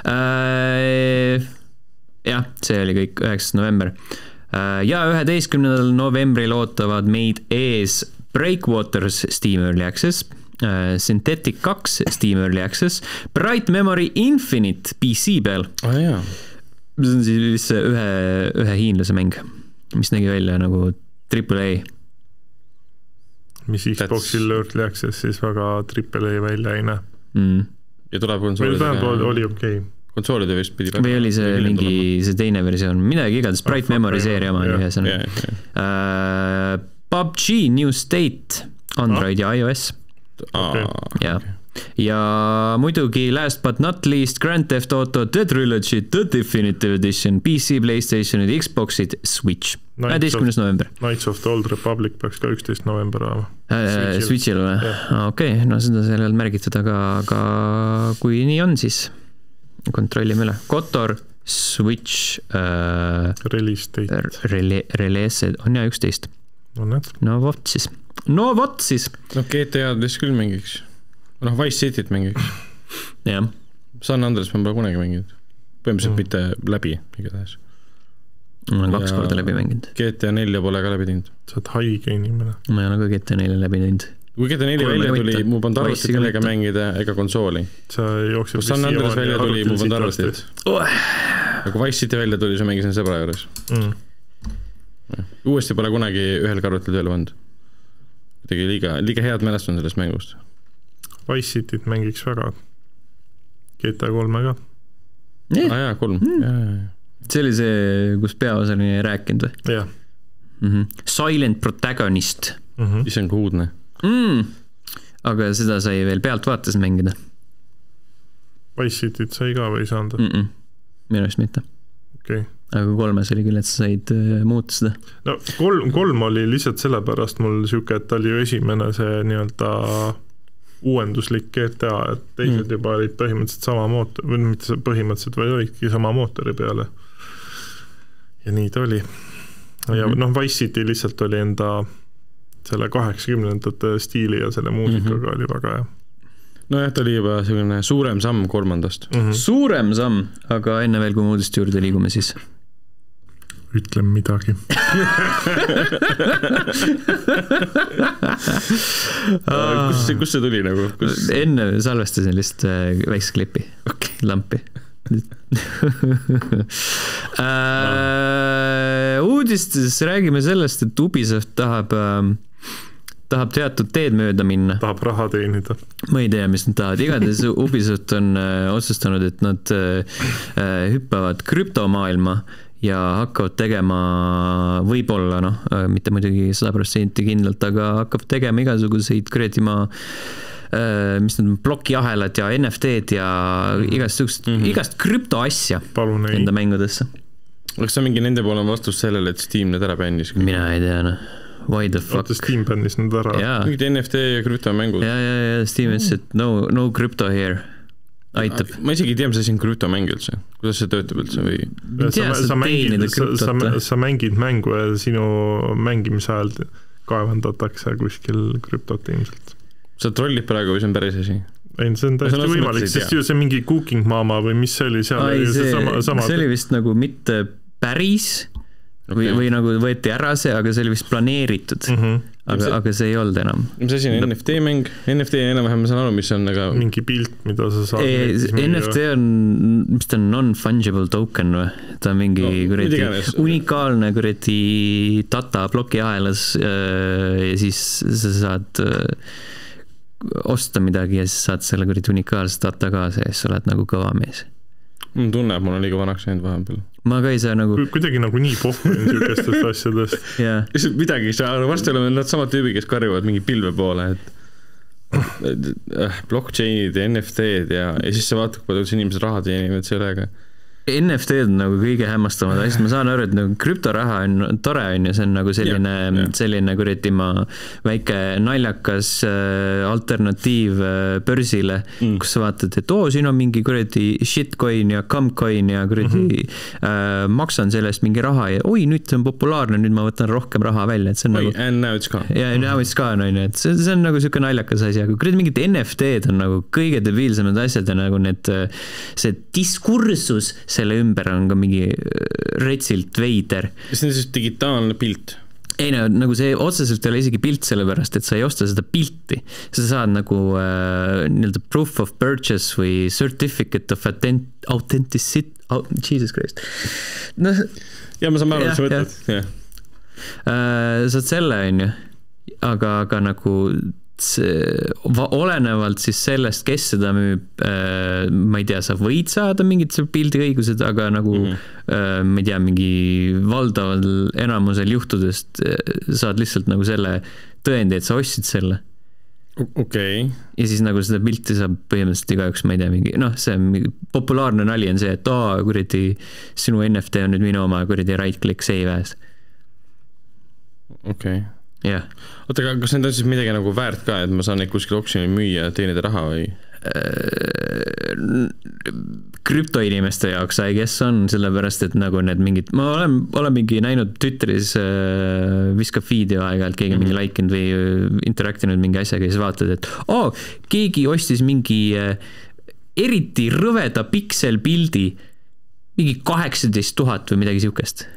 Jah, see oli kõik 9. november. Ja 11. novembril ootavad meid ees Breakwaters Steam Early Access, Synthetic 2 Steam Early Access, Bright Memory Infinite PC peal. Jaa. See on siis ühe hiinlase mäng, mis nägi välja nagu AAA. Mis Xboxil Early Access siis väga AAA välja ei näe. Ja tuleb konsoolidega... Oli okei. Konsoolide vist pidi... Või oli see mingi see teine versioon, midagi igatahes Bright Memory seeria oma ühesõna. PUBG New State, Android ja iOS. Ja muidugi last but not least Grand Theft Auto The Trilogy, The Definitive Edition, PC, PlayStationid, Xboxid, Switch. 11. november. Knights of the Old Republic peaks ka 11. november olema. Switchil või? Okei, no seda seal ei olnud märgitud, aga kui nii on, siis kontrollime üle. Kotor, Switch, Release date. Release on ja 11. No vot siis. No GTA-d vist küll mängiks. Vice Cityt mängiks. Jah. San Andres ma pole kunagi mänginud. Põhimõtteliselt mitte läbi igatahes. Ma olen 2 korda läbi mänginud. GTA 4 pole ka läbi teinud. Sa oled haige inimene. Ma ei ole ka GTA 4 läbi teinud. Kui GTA 4 välja tuli, mu polnud arvutit kellega mängida ega konsooli. Kui San Andres välja tuli, mu polnud arvutit. Kui Vice City välja tuli, siis mängisin sõbra juures. Uuesti pole kunagi ühel arvutil tööle pannud. Tegi liiga head mälestun sellest mängust. Vice Cityt mängiks väga. GTA 3 ka. Jaa, 3. See oli see, kus peaosal ei rääkinud või? Jah. Silent Protagonist. Mis on kuudne. Aga seda sai veel pealt vaates mängida. Vice Cityt sai ka või ei saanud? Minu vist mitte. Okay. Aga 3 oli küll, et sa said muuta seda. No 3 oli lihtsalt sellepärast mul siuke, et ta oli ju esimene see nii-öelda uuenduslik GTA, et teised juba olid põhimõtteliselt sama mootor, või mitte põhimõtteliselt, või olidki sama mootori peale. Ja nii ta oli. Ja Vice City lihtsalt oli enda selle 80-ndate stiili ja selle muusikaga oli väga hea. Nojah, ta oli juba selline suurem samm 3. Suurem samm, aga enne veel, kui muudest juurde liigume siis. Ütlen midagi. Kus see tuli nagu? Enne salvestasin lihtsalt väikse klipi. Lampi. Uudistes räägime sellest, et Ubisoft tahab teatud teed mööda minna. Tahab raha teenida. Ma ei tea, mis nad tahavad. Igatahes Ubisoft on otsustanud, et nad hüppavad krüptomaailma ja hakkavad tegema võib-olla, mitte muidugi 100% kindlalt, aga hakkavad tegema igasuguseid kreetima mis need blokiahelad ja NFT-d ja igast krüptoasja enda mängudesse. Kas see mingi nende poole vastus sellele, et Steam need ära bännis? Mina ei tea, why the fuck. Oota, Steam bännis need ära. Mingid NFT ja krüptomängud. Ja Steam ütles, et no crypto here. Aitab. Ma isegi ei tea, mis asi on krüptomäng üldse. Kuidas see töötab üldse või? Sa mängid mängu ja sinu mängimise ajal kaevandatakse kuskil krüptot ilmselt. Sa trollid praegu või see on päris asi? Ei, see on täiesti võimalik, sest ju see mingi Cooking Mama või mis see oli seal? See oli vist nagu mitte päris või nagu võeti ära see, aga see oli vist planeeritud. Aga see ei olnud enam. Mis asi on NFT-mäng? NFT enam-vähem ma saan aru, mis on aga... Mingi pilt, mida sa saad. NFT on, mis ta on non-fungible token või? Ta on mingi unikaalne data bloki ahelas ja siis sa saad osta midagi ja siis saad selle unikaalse data kaasa ja siis sa oled nagu kõva mees. Mul tunne, et mul on liiga vanaks näinud vahepeal. Ma ka ei saa nagu... Kuidagi nagu nii pohku on sihukestest asjadest. Midagi, varsti oleme nad samad tüübi, kes karjuvad mingi pilve poole, et blockchainid ja NFT-d ja siis sa vaatad, kui palju inimesed raha teenivad sellega. NFT on nagu kõige hämmastavamad asjad, ma saan aru, et nagu krüptoraha on tore on ja see on nagu selline kuritima väike naljakas alternatiiv börsile, kus sa vaatad, et siin on mingi kuradi shitcoin ja camcoin ja kuradi maksan sellest mingi raha ja nüüd see on populaarne, nüüd ma võtan rohkem raha välja, et see on nagu... And now it's gone. Ja now it's gone, on ju, et see on nagu siuke naljakas asi, aga kuradi mingid NFT-d on nagu kõige debiilsemad asjad ja nagu see diskursus selle ümber on ka mingi retsilt veider. See on siis digitaalne pilt? Ei no, nagu see otseselt ei ole isegi pilt sellepärast, et sa ei osta seda pilti. Sa saad nagu nii-öelda proof of purchase või certificate of authenticity. Jesus Christ. No, ja ma saan aru, mis sa mõtled. Saad selle, on ju. Aga nagu olenevalt siis sellest, kes seda müüb, ma ei tea, sa võid saada mingid pildi õigused, aga nagu ma ei tea, mingi valdaval enamusel juhtudest saad lihtsalt nagu selle tõendi, et sa ostsid selle. Okay. Ja siis nagu seda pilti saab põhimõtteliselt igaüks, ma ei tea, mingi, see mingi populaarne nali on see, et kuradi, sinu NFT on nüüd minu oma kuradi right-click save as. Okay. Yeah. Oota, aga kas need on siis midagi nagu väärt ka, et ma saan neid kuskil oksjonil müüa ja teenida raha või? Krüptoinimeste jaoks, I guess on, sellepärast, et nagu need mingid, ma olen mingi näinud Twitteris viskab feed'i aeg-ajalt, keegi mingi like'inud või interactinud mingi asjaga ja siis vaatad, et keegi ostis mingi eriti rõveda pikselpildi mingi 18,000 või midagi sihukest.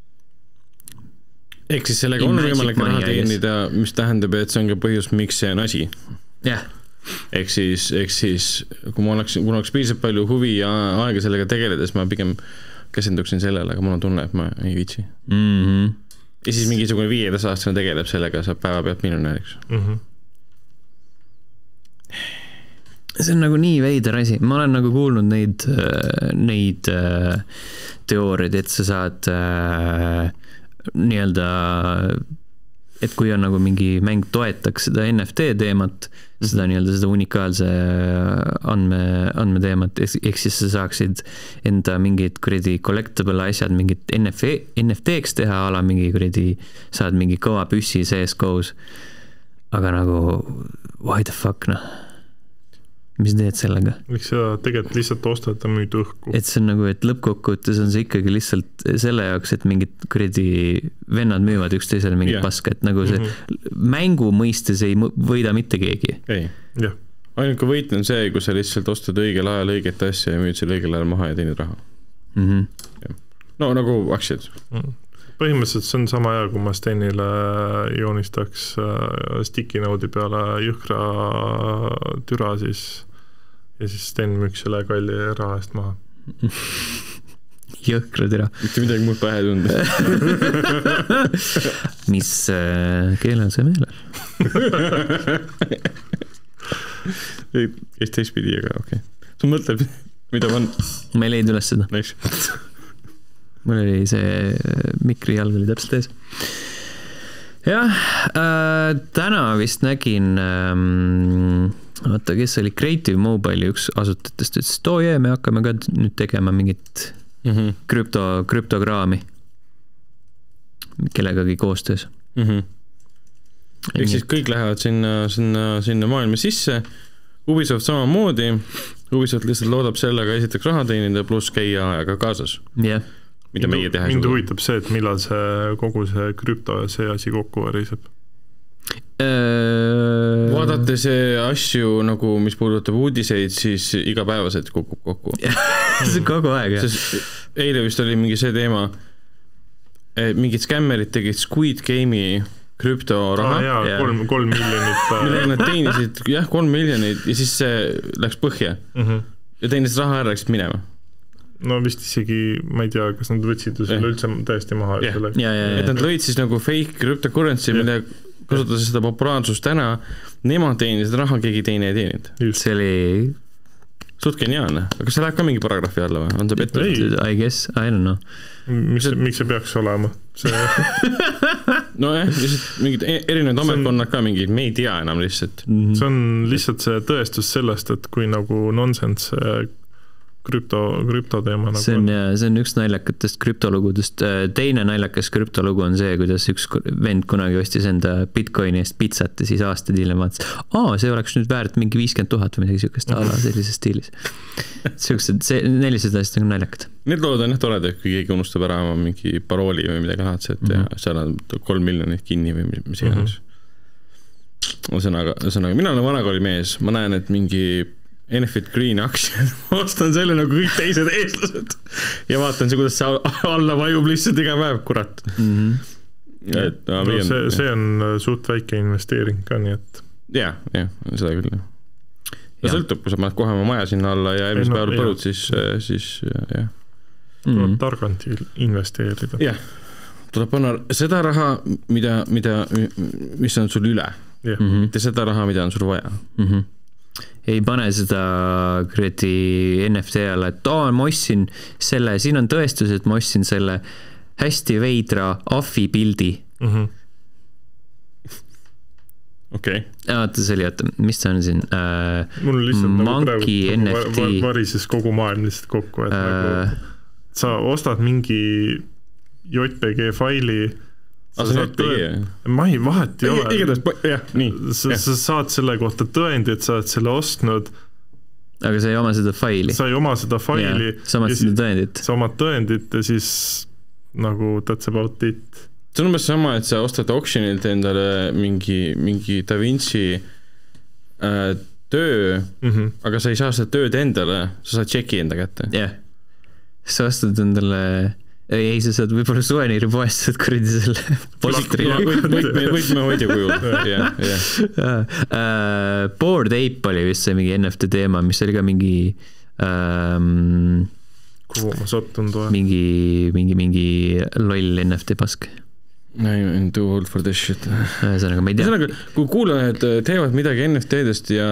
Ehk siis sellega on võimalik raha teenida, mis tähendab, et see on ka põhjus, miks see on asi. Jah. Ehk siis, kui mul oleks piisab palju huvi ja aega sellega tegeledes, ma pigem keskenduksin sellele, aga mul on tunne, et ma ei viitsi. Ja siis mingisugune 15-aastane tegeleb sellega, saab päeva pealt miljonäriks. See on nagu nii veider asi. Ma olen nagu kuulnud neid teooriaid, et sa saad nii-öelda, et kui on nagu mingi mäng toetaks seda NFT teemat, seda nii-öelda seda unikaalse andmeteemat, ehk siis sa saaksid enda mingid kuradi collectible asjad, mingid NFT-ks teha, ala mingi kuradi, saad mingi kõva püssi CSGO-s, aga nagu why the fuck, noh? Mis teed sellega? Miks sa tegelikult lihtsalt ostad ja müüd õhku? Et see on nagu, et lõppkokkuvõttes on see ikkagi lihtsalt selle jaoks, et mingid kuradi vennad müüvad üksteisele mingit paska, et nagu see mängu mõistes ei võida mitte keegi. Ei, ainuke võit on see, kui sa lihtsalt ostad õigel ajal õiget asja ja müüd selle õigel ajal maha ja teenid raha. No nagu aktsiad. Põhimõtteliselt see on sama hea, kui ma Stenile joonistaks sticky node'i peale jõhkra türa ja siis Sten müüks selle kalli raha eest maha. Jõhkra türa. Mitte midagi muud pähe tunda. Mis keelel see meelel? Ei teistpidi, aga okei. Su mõtleb, mida on? Ma ei leid üles seda. Nice. Mul oli see mikri jalg oli täpselt ees. Jah, täna vist nägin, kes oli Creative Mobile'i üks asutajatest, ütles, et me hakkame ka nüüd tegema mingit krüptograami kellegagi koostöös. ehk siis kõik lähevad sinna maailma sisse, Ubisoft samamoodi, Ubisoft lihtsalt loodab sellega esiteks raha teenida pluss käia ajaga kaasas. Yeah. Mida meie teha. Mind huvitab see, et millal kogu see krüpto ja see asi kokku variseb. Vaadate see asju, nagu mis puudutab uudiseid, siis igapäevaselt kukub kokku. See kogu aeg, jah. Eile vist oli mingi see teema, mingid skämmerid tegid Squid Game'i krüptoraha. Jaa, 3 miljonit. Millega nad teenisid, 3 miljonit ja siis see läks põhja. Ja teenisid raha ära, läksid minema. No vist isegi, ma ei tea, kas nad võtsid selle üldse täiesti maha. Et nad lõid siis nagu fake cryptocurrency, mille kasutades seda populaarsust täna, nemad teenisid raha, keegi teine ei teeninud. See oli suht geniaalne. Aga see läheb ka mingi paragrahvi alla või? On see pettus? I guess, I don't know. Miks see peaks olema? No jah, lihtsalt mingid erinevad ametkonnad ka mingid, me ei tea enam lihtsalt. See on lihtsalt see tõestus sellest, et kui nagu nonsense krüpto teema nagu see on üks naljakatest krüptolugudest. Teine naljakas krüptolugu on see, kuidas üks vend kunagi ostis enda Bitcoini eest pizzat ja siis aastad hiljem vaatas, see oleks nüüd väärt mingi 50 000 või midagi sükest ala sellises stiilis. Nelised asjad on naljakad. Need lood on toredad, kui keegi unustab ära mingi parooli või midagi laadset ja seal on 3 miljonit kinni või mis iganes. Ühesõnaga, mina olen vanakooli mees, ma näen, et mingi Enefit Green aktsiad, ma ostan selle nagu kõik teised eestlased ja vaatan see, kuidas see alla vajub lihtsalt iga päev, kurat. See on suht väike investeering ka, nii et jah, seda küll. Ja sõltub, kui sa paned kohe oma maja sinna alla ja eelmis päeval põlud, siis jah. Tuleb targalt investeerida. Jah, tuleb panna seda raha, mis on sul üle, mitte seda raha, mida on sul vaja. Ei pane seda kredi NFT alla, et ma ostsin selle, siin on tõestus, et ma ostsin selle hästi veidra ahvi pildi. Okei. Vaata, see oli, mis ta on siin? Mul lihtsalt Monkey NFT. Varises kogu maailm lihtsalt kokku, et sa ostad mingi JPG faili ma ei vahet ei ole. Sa saad selle kohta tõendi, et sa oled selle ostnud. Aga sa ei oma seda faili. Sa ei oma seda faili. Sa omad seda tõendit. Sa omad tõendit ja siis nagu that's about it. See on umbes sama, et sa ostad auctionilt endale mingi Da Vinci töö, aga sa ei saa seda tööd endale, sa saad tšeki enda kätte. Jah. Sa ostad endale ei, sa saad võib-olla suveniri poest, saad kuridi selle positri. Võtme hoidja kujul. Bored Ape oli vist see mingi NFT teema, mis oli ka mingi kuhu ma sattunud olen? Mingi loll NFT pask. I'm too old for this shit. Ühesõnaga, ma ei tea. Kui kuulajad teevad midagi NFT-dest ja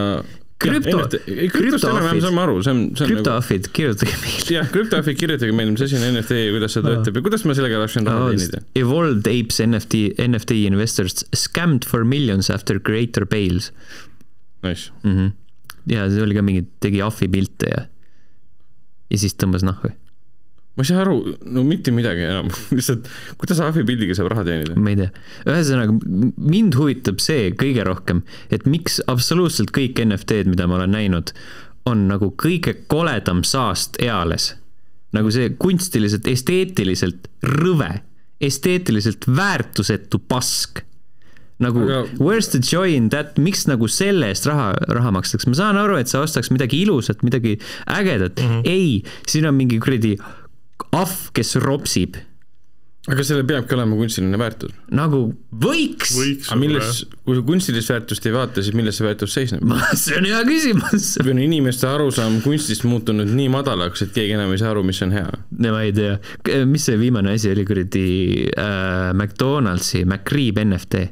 Krüptoafid, kirjutage meile. Jah, krüptoafid kirjutage meile, mis asi on NFT ja kuidas seda töötab ja kuidas ma sellega rasken raha teenida. Evolved Apes NFT investors scammed for millions after creator bails. Nice. Ja see oli ka mingi, tegi ahvi pilte ja siis tõmbas nahku. Ma ei saa aru, no mitte midagi enam. Lihtsalt, kuidas ahvi pildiga saab raha teenida? Ma ei tea. Ühesõnaga, mind huvitab see kõige rohkem, et miks absoluutselt kõik NFT-d, mida ma olen näinud, on nagu kõige koledam saast eales. Nagu see kunstiliselt, esteetiliselt rõve, esteetiliselt väärtusetu pask. Nagu, where's the joy in that, miks nagu selle eest raha makstaks? Ma saan aru, et sa ostaks midagi ilusat, midagi ägedat. Ei, siin on mingi kuradi ahv, kes ropsib. Aga selle peabki olema kunstiline väärtus. Nagu võiks. Aga kui kunstilist väärtust ei vaata, siis milles see väärtus seisneb? See on hea küsimus. Või on inimeste arusaam kunstist muutunud nii madalaks, et keegi enam ei saa aru, mis on hea. Ma ei tea. Mis see viimane asi oli kuradi McDonaldsi McRib NFT?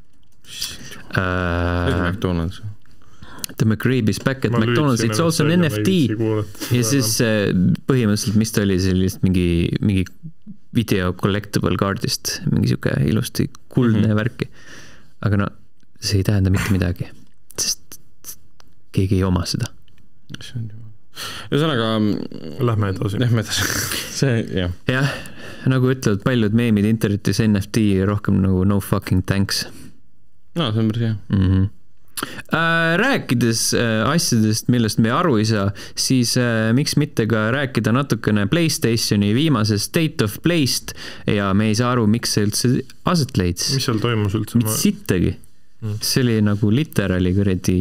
McDonald's. The McRib is back at McDonald's, it's also an NFT ja siis põhimõtteliselt, mis ta oli sellist mingi video collectible kaardist, mingi siuke ilusti kuldne värki, aga no see ei tähenda mitte midagi, sest keegi ei oma seda. Ühesõnaga Lähme edasi. See, jah. Jah, nagu ütlevad paljud meemid internetis NFT rohkem nagu no fucking thanks. No, see on päris hea. Rääkides asjadest, millest me aru ei saa, siis miks mitte ka rääkida natukene PlayStationi viimasest State of Play'st ja me ei saa aru, miks see üldse aset leidis. Mis seal toimus üldse? Mitte sittagi. See oli nagu literally kuradi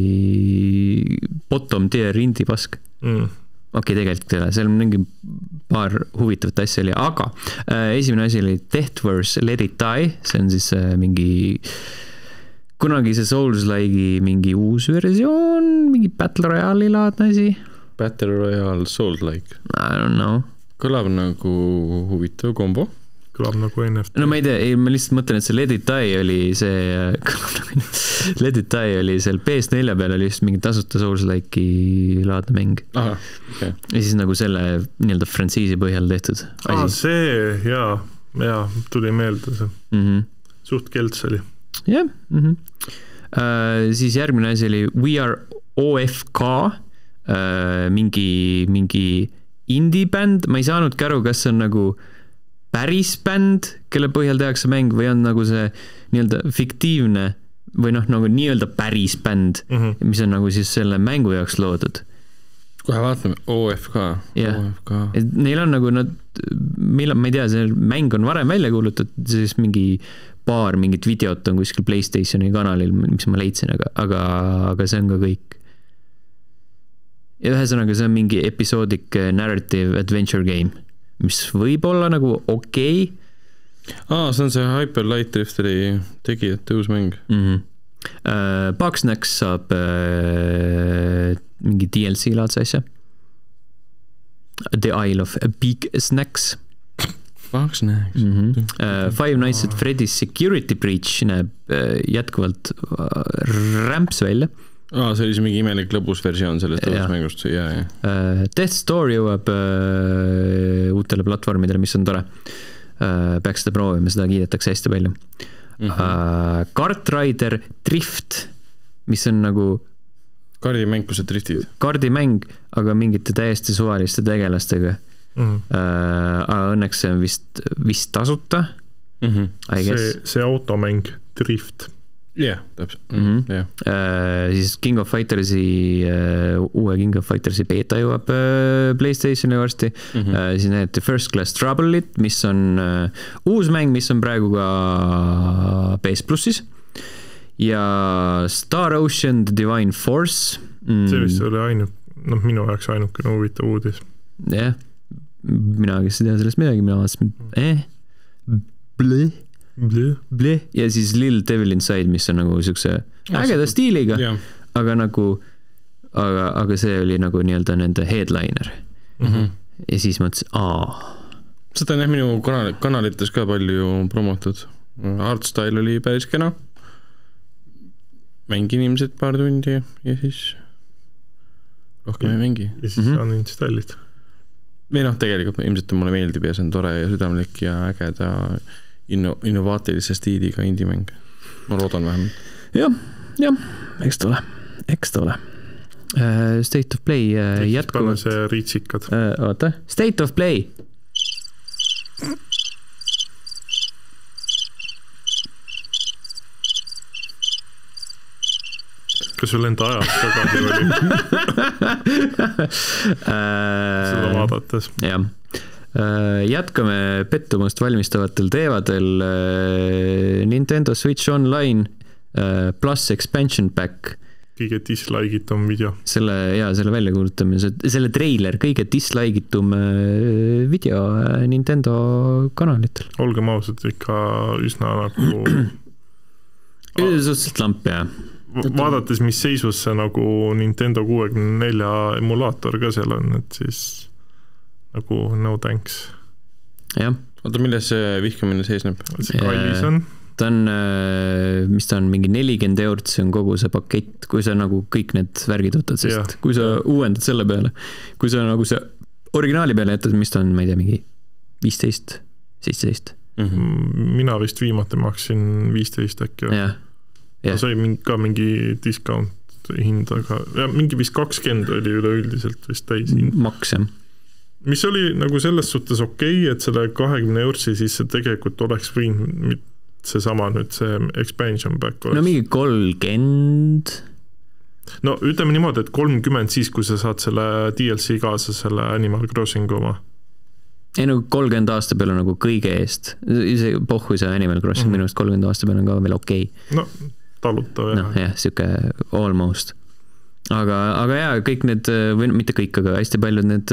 bottom tier indie pask. Okei, tegelikult ei ole, seal on mingi paar huvitavat asja oli, aga esimene asi oli Deathverse Let It Die, see on siis mingi kunagi see Souls-like'i mingi uus versioon, mingi Battle Royale'i laadne asi. Battle Royale Souls-like. I don't know. Kõlab nagu huvitav kombo. Kõlab nagu NFT. No ma ei tea, ma lihtsalt mõtlen, et see Let It Die oli see Let It Die oli seal PS4 peal oli just mingi tasuta Souls-like'i laadne mäng. Aha, okay. Ja siis nagu selle nii-öelda frantsiisi põhjal tehtud asi. See, jaa, tuli meelde see. Suht kelts oli. Jah, siis järgmine asi oli We Are OFK, mingi indie-bänd, ma ei saanudki aru, kas see on nagu päris bänd, kelle põhjal tehakse mäng või on nagu see nii-öelda fiktiivne või noh, nagu nii-öelda päris bänd, mis on nagu siis selle mängu jaoks loodud. Kohe vaatame, OFK. Neil on nagu nad, ma ei tea, see mäng on varem välja kuulutatud, siis mingi paar mingit videot on kuskil PlayStationi kanalil, mis ma leidsin, aga see on ka kõik. Ja ühesõnaga see on mingi episoodic narrative adventure game, mis võib olla nagu okei. See on see Hyper Light Drifteri tegijate uus mäng. Bugsnax saab mingi DLC laadse asja. The Isle of Big Snacks. Bugsnax. Five Nights at Freddy's Security Breach näeb jätkuvalt rämps välja. See oli see mingi imelik lõbus versioon sellest mängust. Death Store jõuab uutele platvormidele, mis on tore. Peaks seda proovima, seda kiidetakse hästi palju. Kart Rider Drift, mis on nagu kardimäng, kus sa driftid. Kardimäng, aga mingite täiesti suvaliste tegelastega. Aga õnneks see on vist tasuta. See automäng Drift. Täpselt. Siis King of Fightersi uue King of Fightersi beta jõuab PlayStationi varsti. Siis näete First Class Trouble'it, mis on uus mäng, mis on praegu ka PS Plussis. Ja Star Ocean The Divine Force. See vist oli minu jaoks ainukene huvitav uudis. Jah, mina kes ei tea sellest midagi, mina vaatasin Bleh. Ja siis Little Devil Inside, mis on nagu siukse ägeda stiiliga, aga nagu aga see oli nagu nii-öelda nende headliner. Ja siis mõtlesin, seda on minu kanalites ka palju promotud. Artstyle oli päris kena. Mängi inimesed paar tundi ja siis rohkem ei mängi. Ja siis on installid. Või tegelikult ilmselt mulle meeldib ja see on tore ja südamlik ja ägeda innovaatilise stiiliga indie-mäng. Ma loodan vähemalt. Jah, eks ta ole. State of Play jätkuvalt. Pane see riitsikad. Oota, State of Play. Kas sul enda ajast tagasi oli? Seda vaadates. Jah. Jätkame pettumust valmistavatel teevadel Nintendo Switch Online plus expansion pack. Kõige dislike'itum video. Selle väljakuulutamise, selle treiler, kõige dislike'itum video Nintendo kanalitel. Olgem ausad, ikka üsna nagu suhteliselt lamp, jah. Vaadates, mis seisus see nagu Nintendo 64 emulaator ka seal on, et siis nagu no thanks. Jah. Oota, milles see vihkamine seisneb? See kallis on. Ta on, mis ta on, mingi 40 €, see on kogu see pakett, kui sa nagu kõik need värgid võtad, sest kui sa uuendad selle peale, kui sa nagu see originaali peale jätad, mis ta on, ma ei tea, mingi 15, 17. Mina vist viimati maksin 15 äkki. Ta sai ka mingi discount hind, aga mingi vist 20 oli üleüldiselt vist täis hind. Maks, jah. Mis oli nagu selles suhtes okei, et selle 20 € siis see tegelikult oleks võinud seesama nüüd see expansion pack oleks? No mingi 30. No ütleme niimoodi, et 30 siis, kui sa saad selle DLC kaasa, selle Animal Crossingu oma. Ei no 30 aasta peale nagu kõige eest. Ise pohhu see Animal Crossing minu arust 30 aasta peale on ka veel okei. No talutav jah. No jah, siuke almost. Aga jah, kõik need, või mitte kõik, aga hästi paljud need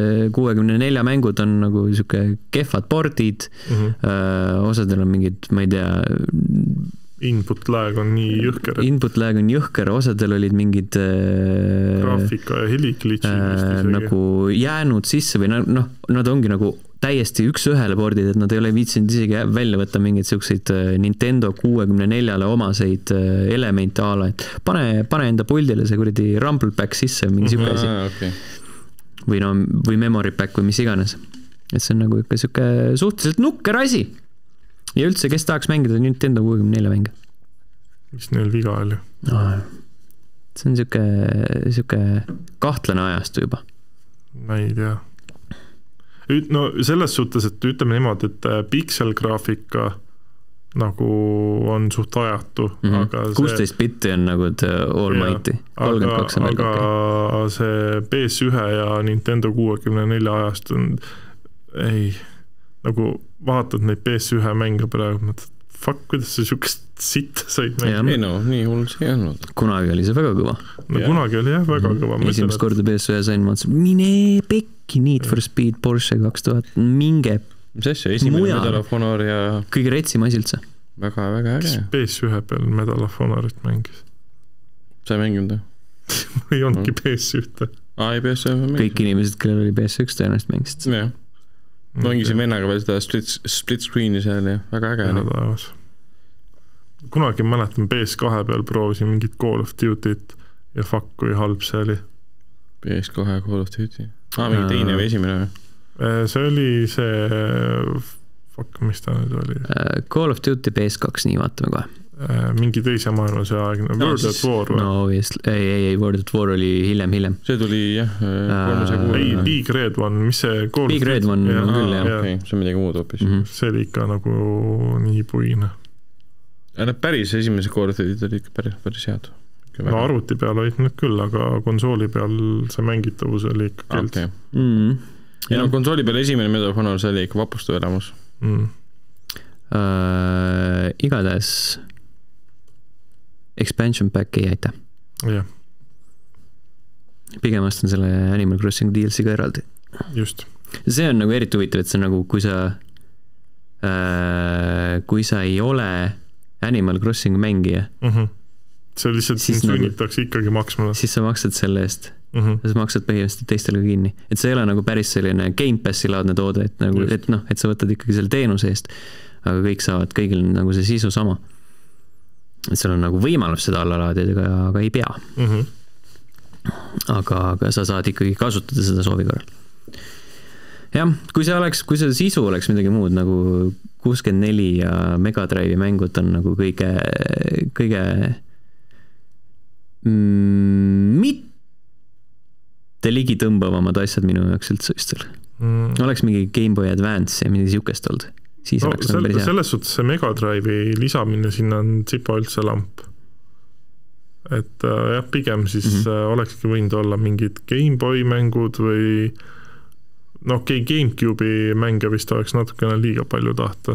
64 mängud on nagu siuke kehvad pordid, osadel on mingid, ma ei tea, input lag on nii jõhker. Input lag on jõhker, osadel olid mingid graafika ja heliglitšid nagu jäänud sisse või noh, nad ongi nagu täiesti üks-ühele pordid, et nad ei ole viitsinud isegi välja võtta mingeid siukseid Nintendo 64-le omaseid elemente ala, et pane enda puldile see kuradi Rumble Pack sisse mingi siuke asi. Okay. Või Memory Pack või mis iganes. Et see on nagu ikka siuke suhteliselt nukker asi. Ja üldse, kes tahaks mängida Nintendo 64 mänge? Mis neil viga oli? See on siuke kahtlane ajastu juba. Ma ei tea. No selles suhtes, et ütleme niimoodi, et pixel-graafika nagu on suht ajatu. Aga 16 bitti on nagu almighty. 32 on veel kokku. Aga see PS1 ja Nintendo 64 ajast on, ei, nagu vaatad neid PS1 mänge praegu, fuck, kuidas sa siukest sitta said mängida? Ei no, nii hull see ei olnud. Kunagi oli see väga kõva. No kunagi oli jah väga kõva. Esimest korda PS1 sain, ma mõtlesin, mine pekki Need for Speed Porsche 2000, minge mis asja, esimene Medal of Honor ja... Kõige retsim asi üldse. Väga, väga äge. Kes PS1 peal Medal of Honorit mängis? Sa ei mänginud? Ei olnudki PS1. Ei, PS1 mängis. Kõik inimesed, kellel oli PS1 tõenäoliselt mängisid. Jah. Mängisin vennaga veel seda split screen'i seal ja väga äge. Kunagi mäletan PS2 peal proovisin mingit Call of Duty't ja fuck, kui halb see oli. PS2 Call of Duty? Mingi teine või esimene või? See oli see... Fuck, mis ta nüüd oli? Call of Duty PS2, nii vaatame kohe. Mingi teise maailmase aegne. World at War või? No, ei, World at War oli hiljem. See tuli, jah. Ei, Big Red One, mis see Call Big Red One on küll, jah. Okay. See on midagi muud hoopis. See oli ikka nagu nii puine. Päris esimese Call of Duty oli ikka päris head. No arvuti peal olid nüüd küll, aga konsooli peal see mängitavus oli ikka kelt. Okay. Ja no konsooli peal esimene Medal of Honor, see oli ikka vapustav elamus. Igatahes expansion pack ei aita. Jah. Pigem ostan selle Animal Crossing DLC ka eraldi. Just. See on nagu eriti huvitav, et see on nagu, kui sa ei ole Animal Crossing mängija. See lihtsalt sind sunnitakse ikkagi maksma. Siis sa maksad selle eest. Sa maksad põhimõtteliselt teistele kinni. Et see ei ole nagu päris selline Game Passi laadne toode, et, nagu, et sa võtad ikkagi selle teenuse eest, aga kõik saavad, kõigil nagu see sisu sama. Et seal on nagu võimalus seda alla laadida, aga ei pea. Aga sa saad ikkagi kasutada seda soovi korral. Jah, kui see sisu oleks midagi muud, nagu 64 ja Mega Drive'i mängud on nagu kõige mitte ligitõmbavamad asjad minu jaoks üldse vist seal. Oleks mingi Game Boy Advance ja midagi siukest olnud. Siis oleks päris hea. Selles suhtes see Mega Drive'i lisamine sinna on tsipa üldse lamp. Et jah, pigem siis olekski võinud olla mingid Game Boy mängud või GameCube'i mänge vist oleks natukene liiga palju tahta.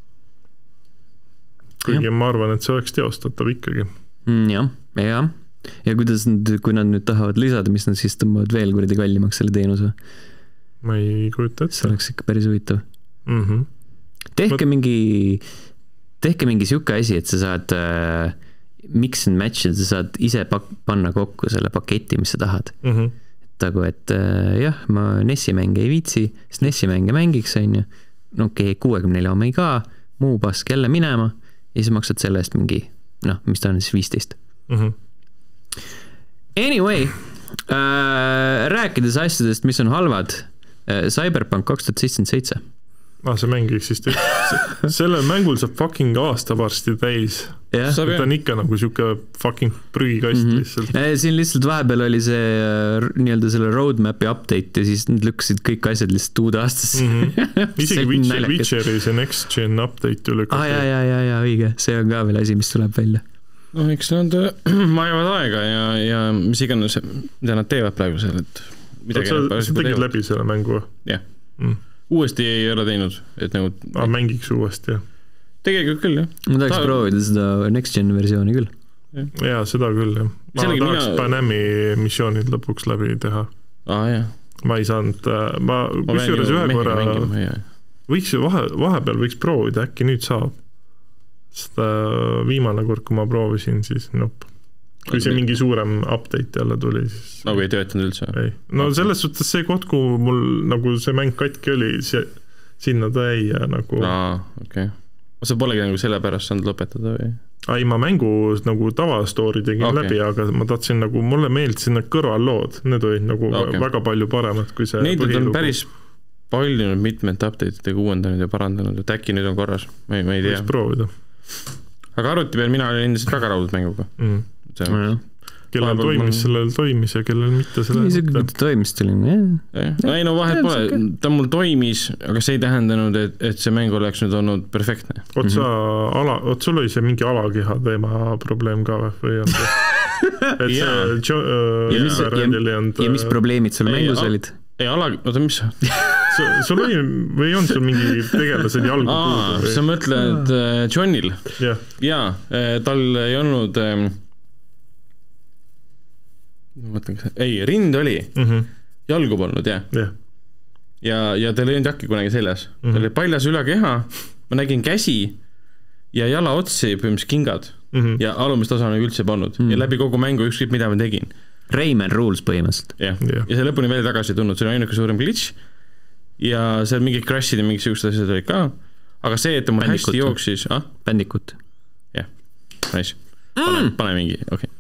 Kuigi ma arvan, et see oleks teostatav ikkagi. Jah. Ja kui nad nüüd tahavad lisada, mis nad siis tõmbavad veel kuradi kallimaks selle teenuse? Ma ei kujuta ette. See oleks ikka päris huvitav. Tehke mingi siuke asi, et sa saad mix and match, et sa saad ise panna kokku selle paketi, mis sa tahad. Tagu, et jah, ma NES-i mänge ei viitsi, sest NES-i mänge mängiks, on ju. Okei, 64 oma ei ka, muu pask jälle minema ja siis maksad selle eest mingi, mis ta on siis 15. Anyway, rääkides asjadest, mis on halvad, Cyberpunk 2077. See mäng eksisteerib. sellel mängul saab fucking aasta varsti täis. Ta on ikka nagu siuke fucking prügikast lihtsalt. Siin lihtsalt vahepeal oli see nii-öelda selle roadmapi update ja siis nad lükkasid kõik asjad lihtsalt uude aastasse. Isegi Witcheri see next gen update ju lükkas. Ja, õige. See on ka veel asi, mis tuleb välja. No eks nad vajavad aega ja mis iganes, mida nad teevad praegu seal, et sa tegid läbi selle mängu? Jah. Uuesti ei ole teinud, et nagu... mängiks uuesti, jah. Tegelikult küll, jah. Ma tahaks proovida seda next gen versiooni küll. Jaa, seda küll, jah. Ma tahaks Panami missioonid lõpuks läbi teha. Jah. Ma ei saanud... kusjuures ühe korra... Võiks ju vahepeal võiks proovida, äkki nüüd saab. Sest viimane kord, kui ma proovisin, siis kui see mingi suurem update jälle tuli, siis... Nagu ei töötanud üldse? Ei. No selles suhtes see koht, kui mul nagu see mäng katki oli, sinna ta ei ja nagu... okei. See polegi nagu selle pärast saanud lõpetada või? Ei, ma mängu nagu tavastoori tegin läbi, aga ma tahtsin nagu, mulle meeldisid need kõrvallood, need olid nagu väga palju paremad kui see neid on päris palju mitmed update'idega uuendanud ja parandanud, et äkki nüüd on korras, ma ei tea. Võiks proovida. Aga arvuti peal mina olin endiselt väga raudud mänguga. Kellel toimis ja kellel mitte sellel mitte. Toimis tulin, ei no vahet pole, ta mul toimis, aga see ei tähendanud, et see mäng oleks nüüd olnud perfektne. Sul oli see mingi alakeha teema probleem ka või on see? Ja mis probleemid sul mängus olid? Ei, oota, mis? Sul oli, või on sul mingi tegelased jalgu puudu? Sa mõtled Johnil? Jaa, tal ei olnud... rind oli. Jalgu polnud, jah. Ja tal ei olnud jakki kunagi seljas. Tal oli paljas üle keha, ma nägin käsi ja jala otsi põhimõtteliselt kingad ja alumist osa on üldse polnud. Ja läbi kogu mängu ükskõik mida ma tegin. Rayman Rules põhimõtteliselt. Ja see lõpuni veel tagasi ei tulnud, see on ainuke suurem glitch ja seal mingid crashid ja mingid siuksed asjad olid ka, aga see, et ta mul hästi jooksis... Bandikut. Jah, nice. Pane mingi, okei.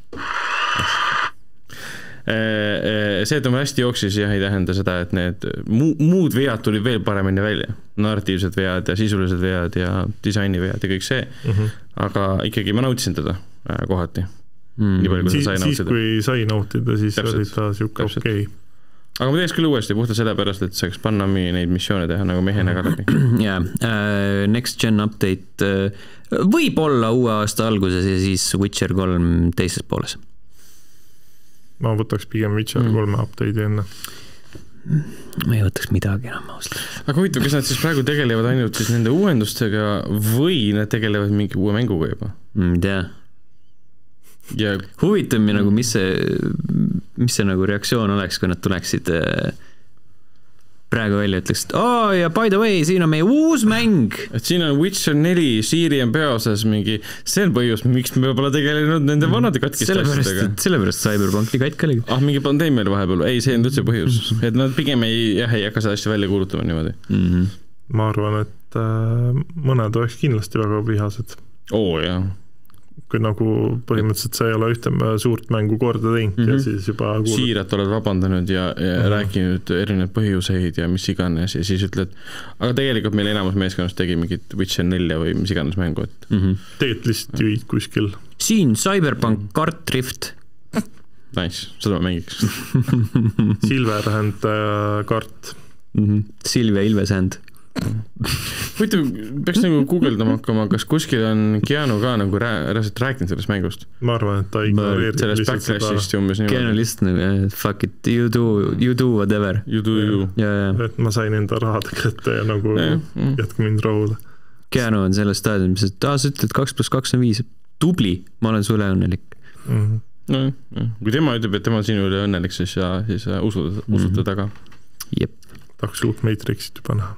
See, et ta mul hästi jooksis ja ei tähenda seda, et need muud vead tuli veel paremini välja. Narratiivsed vead ja sisulised vead ja disaini vead ja kõik see. Aga ikkagi ma nautisin teda kohati. Nii palju, kui siis kui sai nautida, siis oli ta siuke okei. Aga ma teeks küll uuesti puhtalt selle pärast, et saaks panna neid missioone teha nagu mehena ka läbi. Next gen update võib olla uue aasta alguses ja siis Witcher 3 teises pooles. Ma võtaks pigem Witcher 3 update'i enne. Ma ei võtaks midagi enam ausalt. Aga huvitav, kas nad siis praegu tegelevad ainult siis nende uuendustega või nad tegelevad mingi uue mänguga juba? Tea. Ja... Huvitav mi nagu, mis see nagu reaktsioon oleks, kui nad tuleksid praegu välja, ütleksid, ja by the way, siin on meie uus mäng. Et siin on Witcher 4, Siiri on peaosas mingi, see on põhjus, miks me pole tegelenud nende vanade katkiste asjadega. Sellepärast Cyberpunki katk oligi. Mingi pandeemia oli vahepeal, ei, see on üldse põhjus. Et nad pigem ei hakka seda asja välja kuulutama niimoodi. Ma arvan, et mõned oleks kindlasti väga vihased. Jah. Kui nagu põhimõtteliselt sa ei ole ühte suurt mängu korda teinud ja siis juba Siirat oled vabandanud ja rääkinud erinevad põhjuseid ja mis iganes ja siis ütled, aga tegelikult meil enamus meeskonnast tegi mingit Witcher 4 või mis iganes mängu. Tegelikult lihtsalt juhid kuskil. Siin Cyberpunk Kart Rift. Nice, seda ma mängiks. Silverhand kart. Silvia Ilveshand. Huvitav, peaks nagu guugeldama hakkama, kas kuskil on Keanu ka nagu rääkinud sellest mängust? Ma arvan, et ta ignoreerib sellest backlashist umbes niimoodi. Keanu lihtsalt nagu, fuck it, you do whatever. You do you. Et ma sain enda rahad kätte ja nagu jätku mind rahule. Keanu on selles staadiumis, et sa ütled 2 + 2 on 5. Tubli, ma olen sulle õnnelik. Kui tema ütleb, et tema on sinu üle õnnelik, siis usud taga. Jep. Tahaks uut Matrixit juba näha.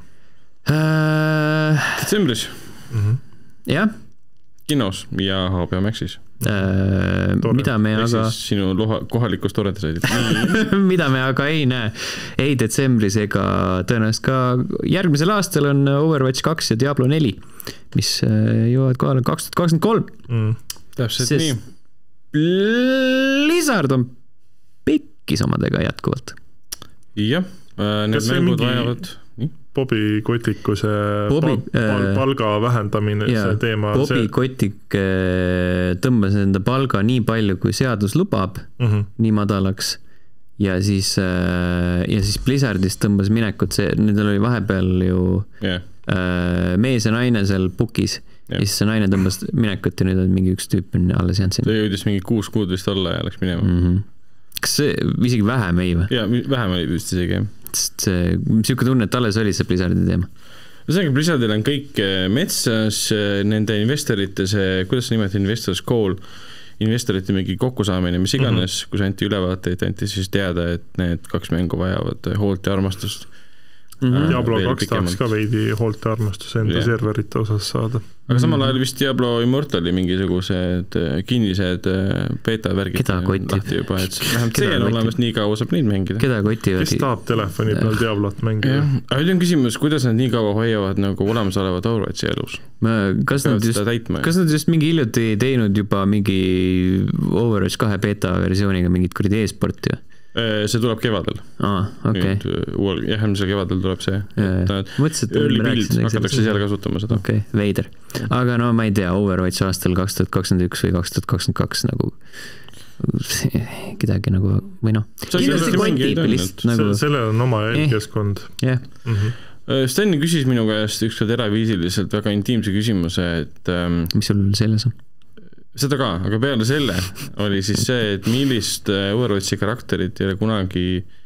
Detsembris. Jah. Kinos ja HBO Maxis. Mida me aga... Sinu kohalikus torrentisaidil. Mida me aga ei näe. Ei detsembris ega tõenäoliselt ka järgmisel aastal on Overwatch 2 ja Diablo 4, mis jõuavad kohale 2023. Täpselt nii. Blizzard on pikkis omadega jätkuvalt. Jah, need mängud vajavad... Bobby Kotiku see palga vähendamine, see teema. Bobby Kotik tõmbas enda palga nii palju, kui seadus lubab, nii madalaks, ja siis Blizzardist tõmbas minekut, nendel oli vahepeal ju mees ja naine seal pukis, ja siis see naine tõmbas minekut ja nüüd on mingi üks tüüp on alles jäänud sinna. Ta jõudis mingi 6 kuud vist olla ja läks minema. Kas see isegi vähem ei või? Jaa, vähem oli vist isegi. Sest siuke tunne, et alles oli see Blizzardi teema. Ühesõnaga, Blizzardil on kõik metsas, nende investorite see, kuidas see nimeti investors call, investorite mingi kokkusaamine, mis iganes, kus anti ülevaateid, anti siis teada, et need 2 mängu vajavad hoolt ja armastust. Diablo 2 tahaks ka veidi hoolt ja armastuse enda serverite osas saada. Aga samal ajal vist Diablo Immortali mingisugused kinnised beta-värgid keda kotti? Juba, et see on olemas nii kaua saab neid mängida. Keda kotti? Kes tahab telefoni peal Diablot mängida? Aga nüüd on küsimus, kuidas nad nii kaua hoiavad nagu olemasolevat Overwatchi elus? Kas nad just mingi hiljuti teinud juba mingi Overwatch 2 beta versiooniga mingit kuridi e-sporti ju? See tuleb kevadel. Okay. Järgmisel kevadel tuleb see. Early build hakatakse seal kasutama seda. Okay, veider. Aga no ma ei tea, Overwatch aastal 2021 või 2022 nagu kedagi nagu, või noh. Sellel on oma eelkeskkond. Sten küsis minu käest ükskord eraviisiliselt väga intiimse küsimuse, et mis sul selles on? Seda ka, aga peale selle oli siis see, et millist Overwatchi karakterit ei ole kunagi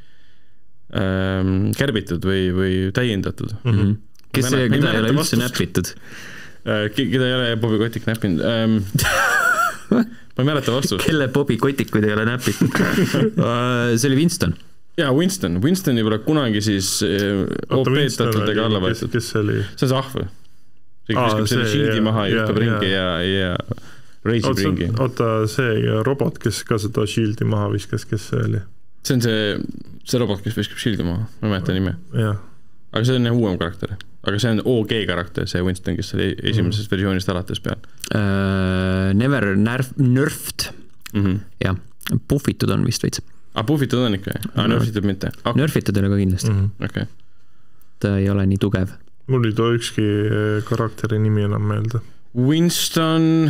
kärbitud või täiendatud. Kes see, keda ei ole üldse näpitud? Keda ei ole Bobby Kotik näpinud? Ma ei mäleta vastust. Kelle Bobby Kotikuid ei ole näpitud? See oli Winston. Jaa, Winston ei pole kunagi siis OP-tatudega alla võetud. Kes see oli? See on see ahv. See viskab selle shieldi maha ja juhtab ringi ja reisib ringi. Oota, see robot, kes ka seda shieldi maha viskas, kes see oli? See on see robot, kes viskab shieldi maha, ma ei mäleta nime. Aga see on uuem karakter. Aga see on OG karakter, see Winston, kes oli esimesest versioonist alates peal. Never nerfed. Jah, puffitud on vist veits. Puffitud on ikka, nerfitud mitte? Nerfitud ei ole ka kindlasti. Ta ei ole nii tugev. Mul ei too ükski karakteri nimi enam meelde. Winston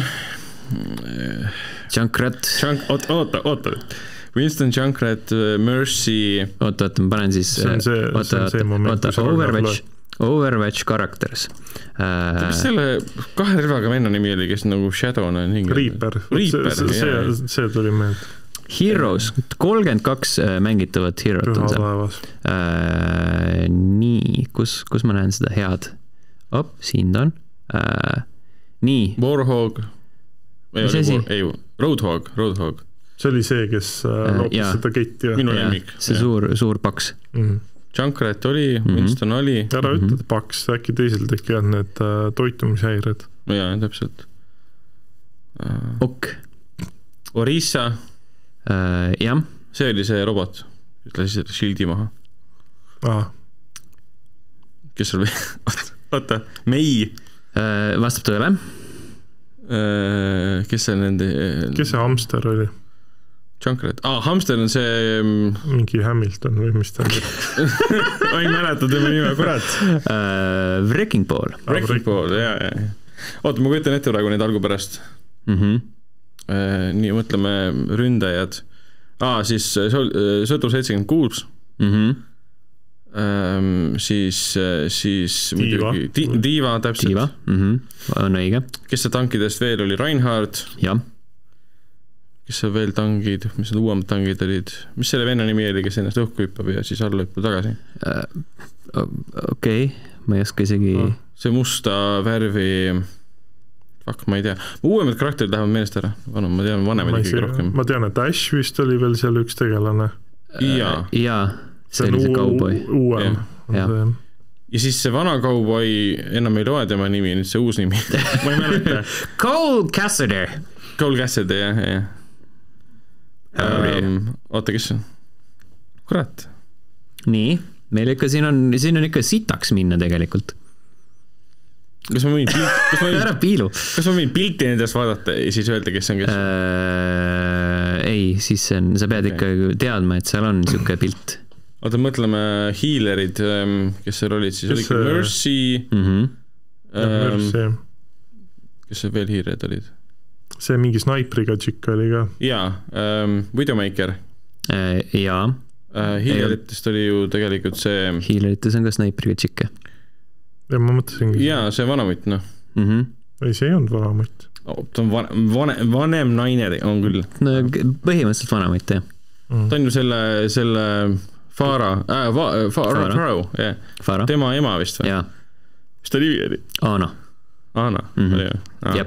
Junkrat oota Winston, Junkrat, Mercy oota, ma panen siis Overwatch Characters mis selle 2 relvaga venna nimi oli, kes nagu Shadowna Reaper, see tuli meelde Heroes, 32 mängitavat Heroet on seal nii, kus ma näen seda head siin ta on nii Warhog Roadhog see oli see, kes loopis seda ketti minu lemmik see suur paks Junkrat oli, Winston oli ära ütled paks, äkki teisel tekivad need toitumishäired jaa, täpselt Orisa jah see oli see robot kes lasi seda shieldi maha kes sul oota, Mei vastab tõele kes see nende kes see hamster oli? Junkrat, hamster on see mingi Hamilton või mis ta on ma ei mäleta tema nime, kurat Wrecking Ball, jaa oota, ma kujutan ette praegu neid algupärast nii mõtleme ründajad siis Sõdur 76 siis muidugi Diva täpselt on õige kes see tankidest veel oli Reinhardt kes see veel tangid mis need uuemad tangid olid mis selle venna nimi oli kes ennast õhku hüppab ja siis alla hüppab tagasi okei, ma ei oska isegi see musta värvi ma ei tea uuemad karakterid lähevad meelest ära ma tean vanemaid ikkagi rohkem ma tean, et Ash vist oli veel seal üks tegelane jaa see oli see cowboy uuem ja siis see vana cowboy enam ei loe tema nimi nüüd see uus nimi ma ei mäleta Cole Cassidy jah oota kes on kurat nii, meil ikka siin on ikka sitaks minna tegelikult kas ma võin ära piilu kas ma võin pilti nendest vaadata ja siis öelda kes on kes ei, siis sa pead ikka teadma, et seal on niisugune pilt oota, mõtleme healerid, kes seal olid, siis oli Mercy, kes see veel healerid olid? See mingi snaipriga tšikk oli ka. Jaa, Widowmaker. Jaa. Healeritest oli ju tegelikult see... Healerites on ka snaipriga tšikke. Ja ma mõtlesingi... Jaa, see vanamutt, noh. Ei, see ei olnud vanamutt. Ta on vanem naine on küll. No põhimõtteliselt vanamutt, jah. Ta on ju selle Farah, tema ema vist või? Jaa. Mis ta nimi oli? Aana, oli ju? Jep.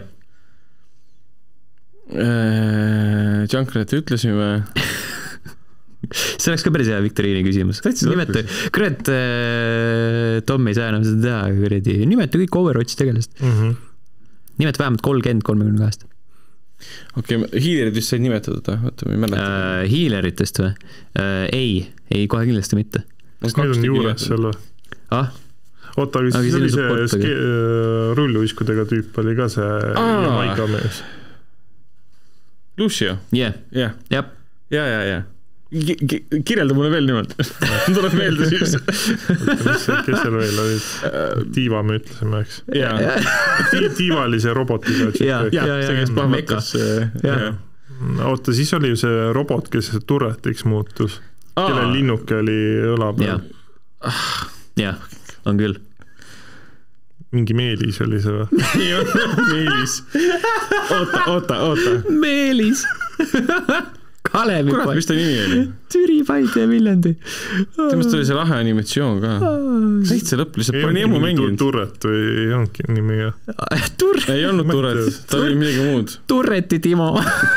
Junkrat ütlesime. See oleks ka päris hea viktoriini küsimus. Nimeta, kurat, Tom ei saa enam seda teha, kuradi. Nimeta kõik Overwatchi tegelast. Nimeta vähemalt 30 aasta. Okei, healerid vist said nimetatud, võtta, ma ei mäleta. Healeritest või? Ei, kohe kindlasti mitte. Kas need on juures seal või? Oota, aga siis oli see rulluiskudega tüüp oli ka see Jamaica mees. Lucio? Jah. Kirjelda mulle veel nimelt. Tuleb meelde siis. Kes seal veel olid? Diva me ütlesime, eks? Diva oli see robotiga. See kes plahvatas. Oota, siis oli ju see robot, kes turretiks muutus. Kelle linnuke oli õla peal. Jah, on küll. Mingi Meelis oli see või? Meelis. Oota. Meelis. Kalevi kurat, mis ta nimi oli? Türi, Paide ja Viljandi. Temast oli see lahe animatsioon ka. Täitsa lõpp, lihtsalt pole nii ammu mänginud. Turret või ei olnudki nimi? Ei olnud Turret, ta oli midagi muud. Turreti Timo.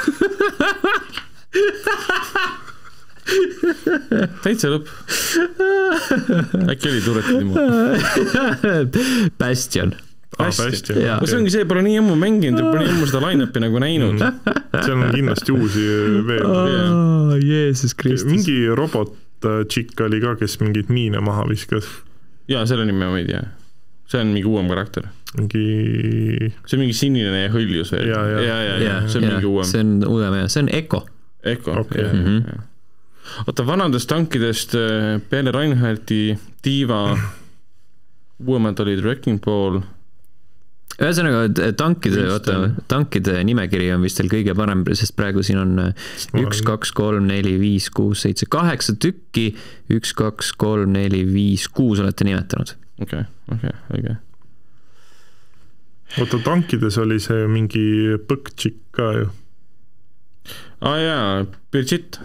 Täitsa lõpp. Äkki oli Turreti Timo? Bastion. See ongi see, pole nii ammu mänginud ja pole nii ammu seda line-upi nagu näinud. See on kindlasti uusi veel. Jeesus Kristus. Mingi robot-tšikk oli ka, kes mingid miine maha viskas. Jaa, selle nime ma ei tea. See on mingi uuem karakter. See on mingi sinine ja hõljus veel. Ja. See on mingi uuem. See on uuem, see on Echo. Oota, vanadest tankidest peale Reinhardti, Diva, uuemad olid Wrecking Ball. Ühesõnaga, tankide nimekiri on vist teil kõige parem, sest praegu siin on 1, 2, 3, 4, 5, 6, 7, 8 tükki, 1, 2, 3, 4, 5, 6 olete nimetanud. Okei. Oota, tankides oli see mingi põkk-tšikk ka ju. Jaa, Brigitte.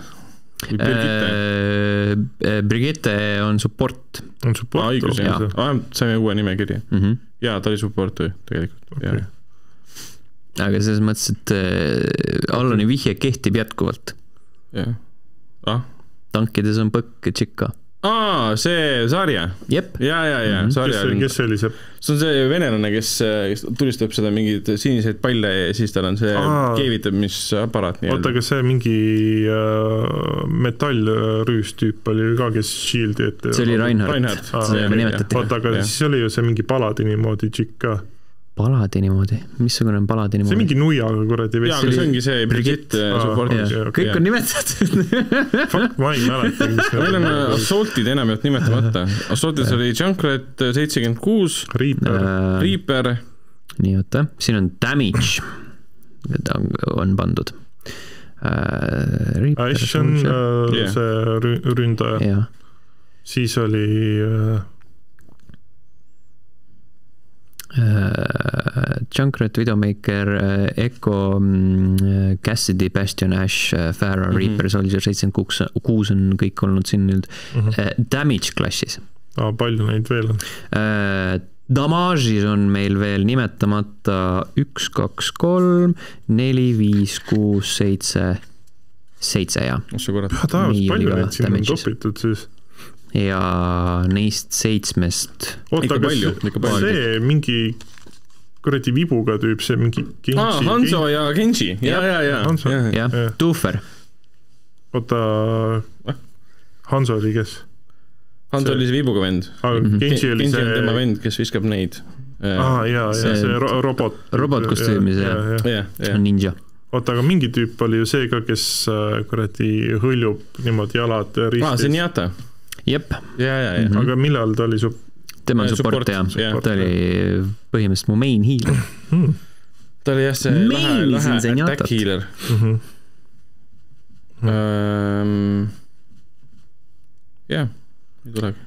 Brigitte on support. Õigus, saime uue nimekirja. Jaa, ta oli support tegelikult. Aga selles mõttes, et Alloni vihje kehtib jätkuvalt. Tankides on põkk tšikka. See Sarja. Jep. Jaa. Kes oli see? See on see venelane, kes tulistab seda mingid siniseid palle ja siis tal on see keevitamisaparaat. Oota, aga see mingi metallrüüstüüp oli ka, kes Shieldi ette... See oli Reinhardt. Oota, aga siis oli ju see mingi paladini moodi tšikk ka. Paladini moodi? Missugune on paladini moodi? See mingi nuiaga kuradi vesi. Jaa, aga see ongi see Brigitte supportis. Kõik on nimetatud. Fuck, ma ei mäleta. Meil on Assaultid enam jäänud nimetamata. Assaultis oli Junkrat 76, Reaper. Nii, oota. Siin on Damage. On pandud. Ash on see ründaja. Siis oli... Junkrat, Widowmaker, Echo, Cassidy, Bastion, Ash, Farah, Reaper, Soldier 76 on kõik olnud siin nüüd Damage klassis. Palju neid veel on? Damage'is on meil veel nimetamata 1, 2, 3, 4, 5, 6, 7 ja. Palju neid siin on topitud siis? Ja neist 7. Oota, kas see mingi kuradi vibuga tüüp, see mingi Genji? Hanzo ja Genji. Ja. Tuufer. Oota, Hanzo oli kes? Hanzo oli see vibuga vend. Genji oli see... tema vend, kes viskab neid. See robot. Robotkostüümis, ninja. Oota, aga mingi tüüp oli ju see ka, kes kuradi hõljub niimoodi jalad riistis. See on Jata. Jep. Aga millal ta oli su... Tema support, jah. Ta oli põhimõtteliselt mu main healer. Ta oli jah see lähe attack healer. Jah, ei tulegi.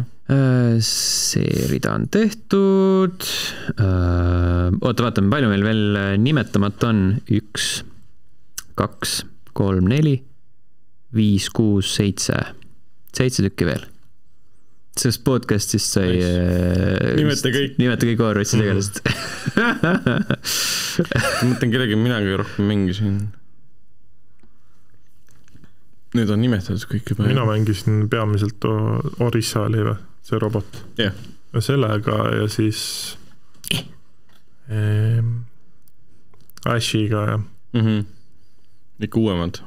See rida on tehtud. Oota, vaatame, palju meil veel nimetamata on. 1, 2, 3, 4, 5, 6, 7. 7 tükki veel. Sellest podcastist sai nimeta kõik Overwatchi tegelast. Ma mõtlen kellegi minagi rohkem mängisin. Need on nimetatud kõik juba. Mina mängisin peamiselt Orissa oli või, see robot. Yeah. Sellega ja siis Ashiga ja ikka uuemad.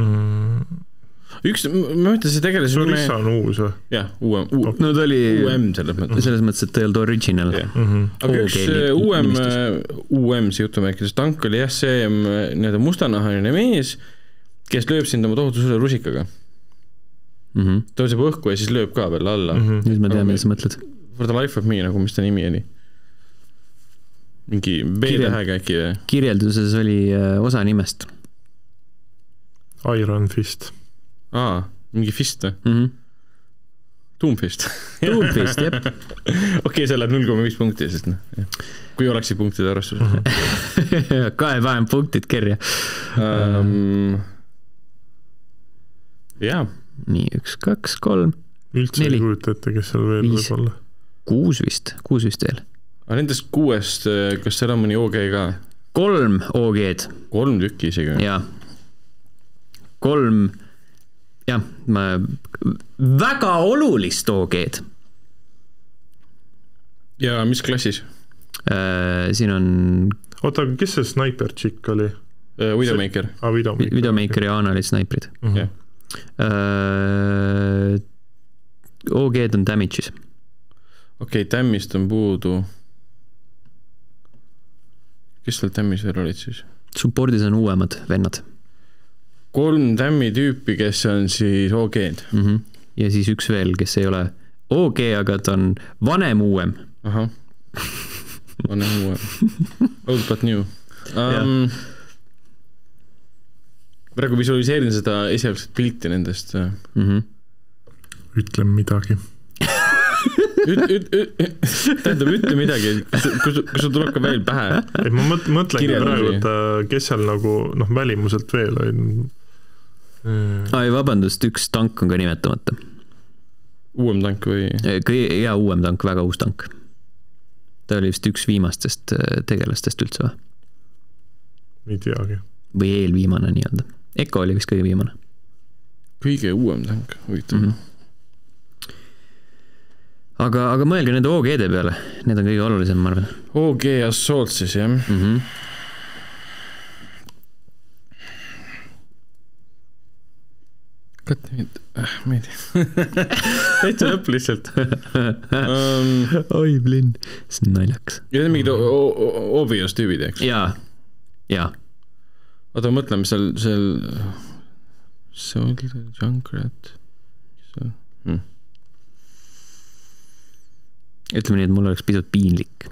Üks, ma mõtlen, see tegeles Orissa on uus või? Jah, no ta oli selles mõttes, et ta ei olnud original. Aga üks see jutumärkides tank oli jah see mustanahaline mees, kes lööb sind oma tohutu sulle rusikaga. Tõuseb õhku ja siis lööb ka veel alla. Nüüd ma tean, mida sa mõtled. For the life of me, nagu mis ta nimi oli. Mingi B-tähega äkki või? Kirjelduses oli osa nimest. Iron Fist. Mingi fist või? Doomfist. Doomfist, jep. Okei, see läheb 0,5 punkti, sest kui oleksid punktide arvestus. Kahe vähem punktid kerja. Jaa. Nii, 1, 2, 3, 4. Üldse ei kujuta ette, kes seal veel võib olla. 6 vist veel. Aga nendest 6, kas seal on mõni OG ka? 3 OG-d. 3 tükki isegi. Jaa. 3, jah, väga olulist OG-d. Ja mis klassis? Siin on... Oota, kes see sniper chick oli? Widowmaker. Widowmaker ja Ana olid sniprid. Jah. OG-d on damage'is. Okei, dammist on puudu. Kes seal dammis veel olid siis? Supportis on uuemad vennad. 3 dammi tüüpi, kes on siis OG-d. Ja siis üks veel, kes ei ole OG, aga ta on vanem uuem. Aha. Vanem uuem. Old but new. Praegu visualiseerin seda esialgset pilti nendest. Ütlen midagi. Tähendab, ütle midagi, kui sul tuleb ka veel pähe. Ma mõtlen praegu, et kes seal nagu välimuselt veel on. Vabandust, üks tank on ka nimetamata. Uuem tank või? Jaa, uuem tank, väga uus tank. Ta oli vist üks viimastest tegelastest üldse või? Ei teagi. Või eelviimane nii-öelda. Eko oli vist kõige viimane. Kõige uuem tank, huvitav. Aga mõelge nende OG-de peale. Need on kõige olulisem, ma arvan. OG Assault siis, jah? Ma ei tea. Täitsa lõpp lihtsalt. Oi, blin. See on naljaks. Ja need on mingid obvious tüübid, eks? Jaa. Oota, mõtleme seal Soldier, Junkrat. Ütleme nii, et mul oleks pisut piinlik.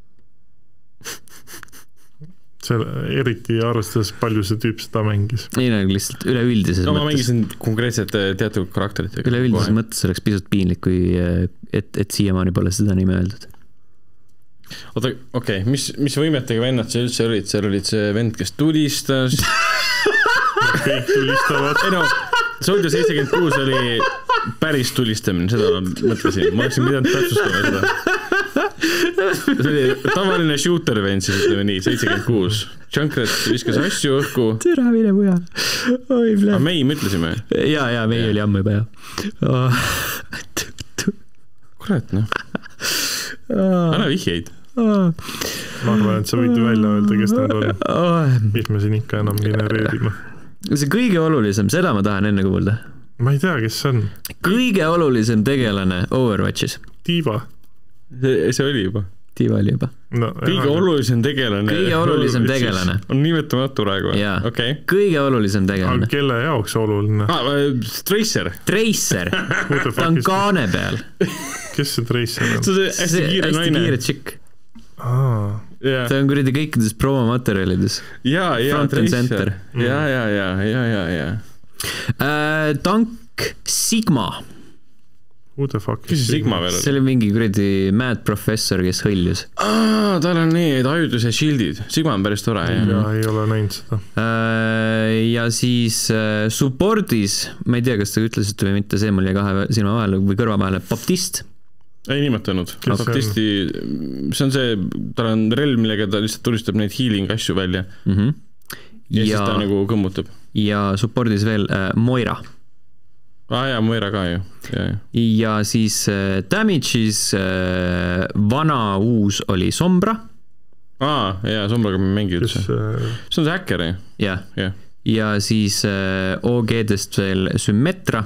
Eriti arvestades palju see tüüp seda mängis. Ei, lihtsalt üleüldises mõttes. Ma mängisin konkreetselt teatud karakteritega. Üleüldises mõttes oleks pisut piinlik, kui et siiamaani pole seda nime öeldud. Oota, okei, mis võimetega vennad see üldse olid? Seal olid see vend, kes tulistas. Kõik tulistavad. Soldier 76 oli päris tulistamine, seda ma mõtlesin. Ma oleksin pidanud täpsustama seda. See oli tavaline shooter vend, siis ütleme nii, 76. Junkrat viskas asju õhku. Türa mine mujal. Oi, plee. Aga mei mõtlesime? Jaa, mei oli ammu juba, jah. Kurat, Anna vihjeid. Ma arvan, et sa võid välja öelda, kes need on. Mis me siin ikka enam genereerime. See kõige olulisem, seda ma tahan enne kuulda. Ma ei tea, kes see on. Kõige olulisem tegelane Overwatchis. Diva. See oli juba. Diva oli juba. kõige olulisem tegelane. Kõige olulisem tegelane. On nimetamatu praegu. Okay. Kõige olulisem tegelane. Aga kelle jaoks oluline? Tracer. Tracer. Ta on kaane peal. Kes see Tracer on? See hästi kiire naine. Hästi kiire tšikk. Ta on kuridi kõikides promomaterjalides. Front and center. Ja. Tank Sigma. Who the fuck is Sigma veel? See oli mingi kuradi mad professor, kes hõljus. Tal on need ajutuse shieldid. Sigma on päris tore. Ja ei ole näinud seda. Ja siis supportis, ma ei tea, kas te ütlesite või mitte, see mul jäi kahe silma vahele või kõrva vahele, Baptist. Ei nimetanud. Baptisti, see on see, tal on relv, millega ta lihtsalt tulistab neid healing asju välja. Ja siis ta nagu kõmmutab. Ja supportis veel Moira. Moira ka ju. Ja siis damage'is vana uus oli Sombra. Sombraga me mängi üldse. See on see häkker, jah? Ja siis OG-dest veel Symmetra.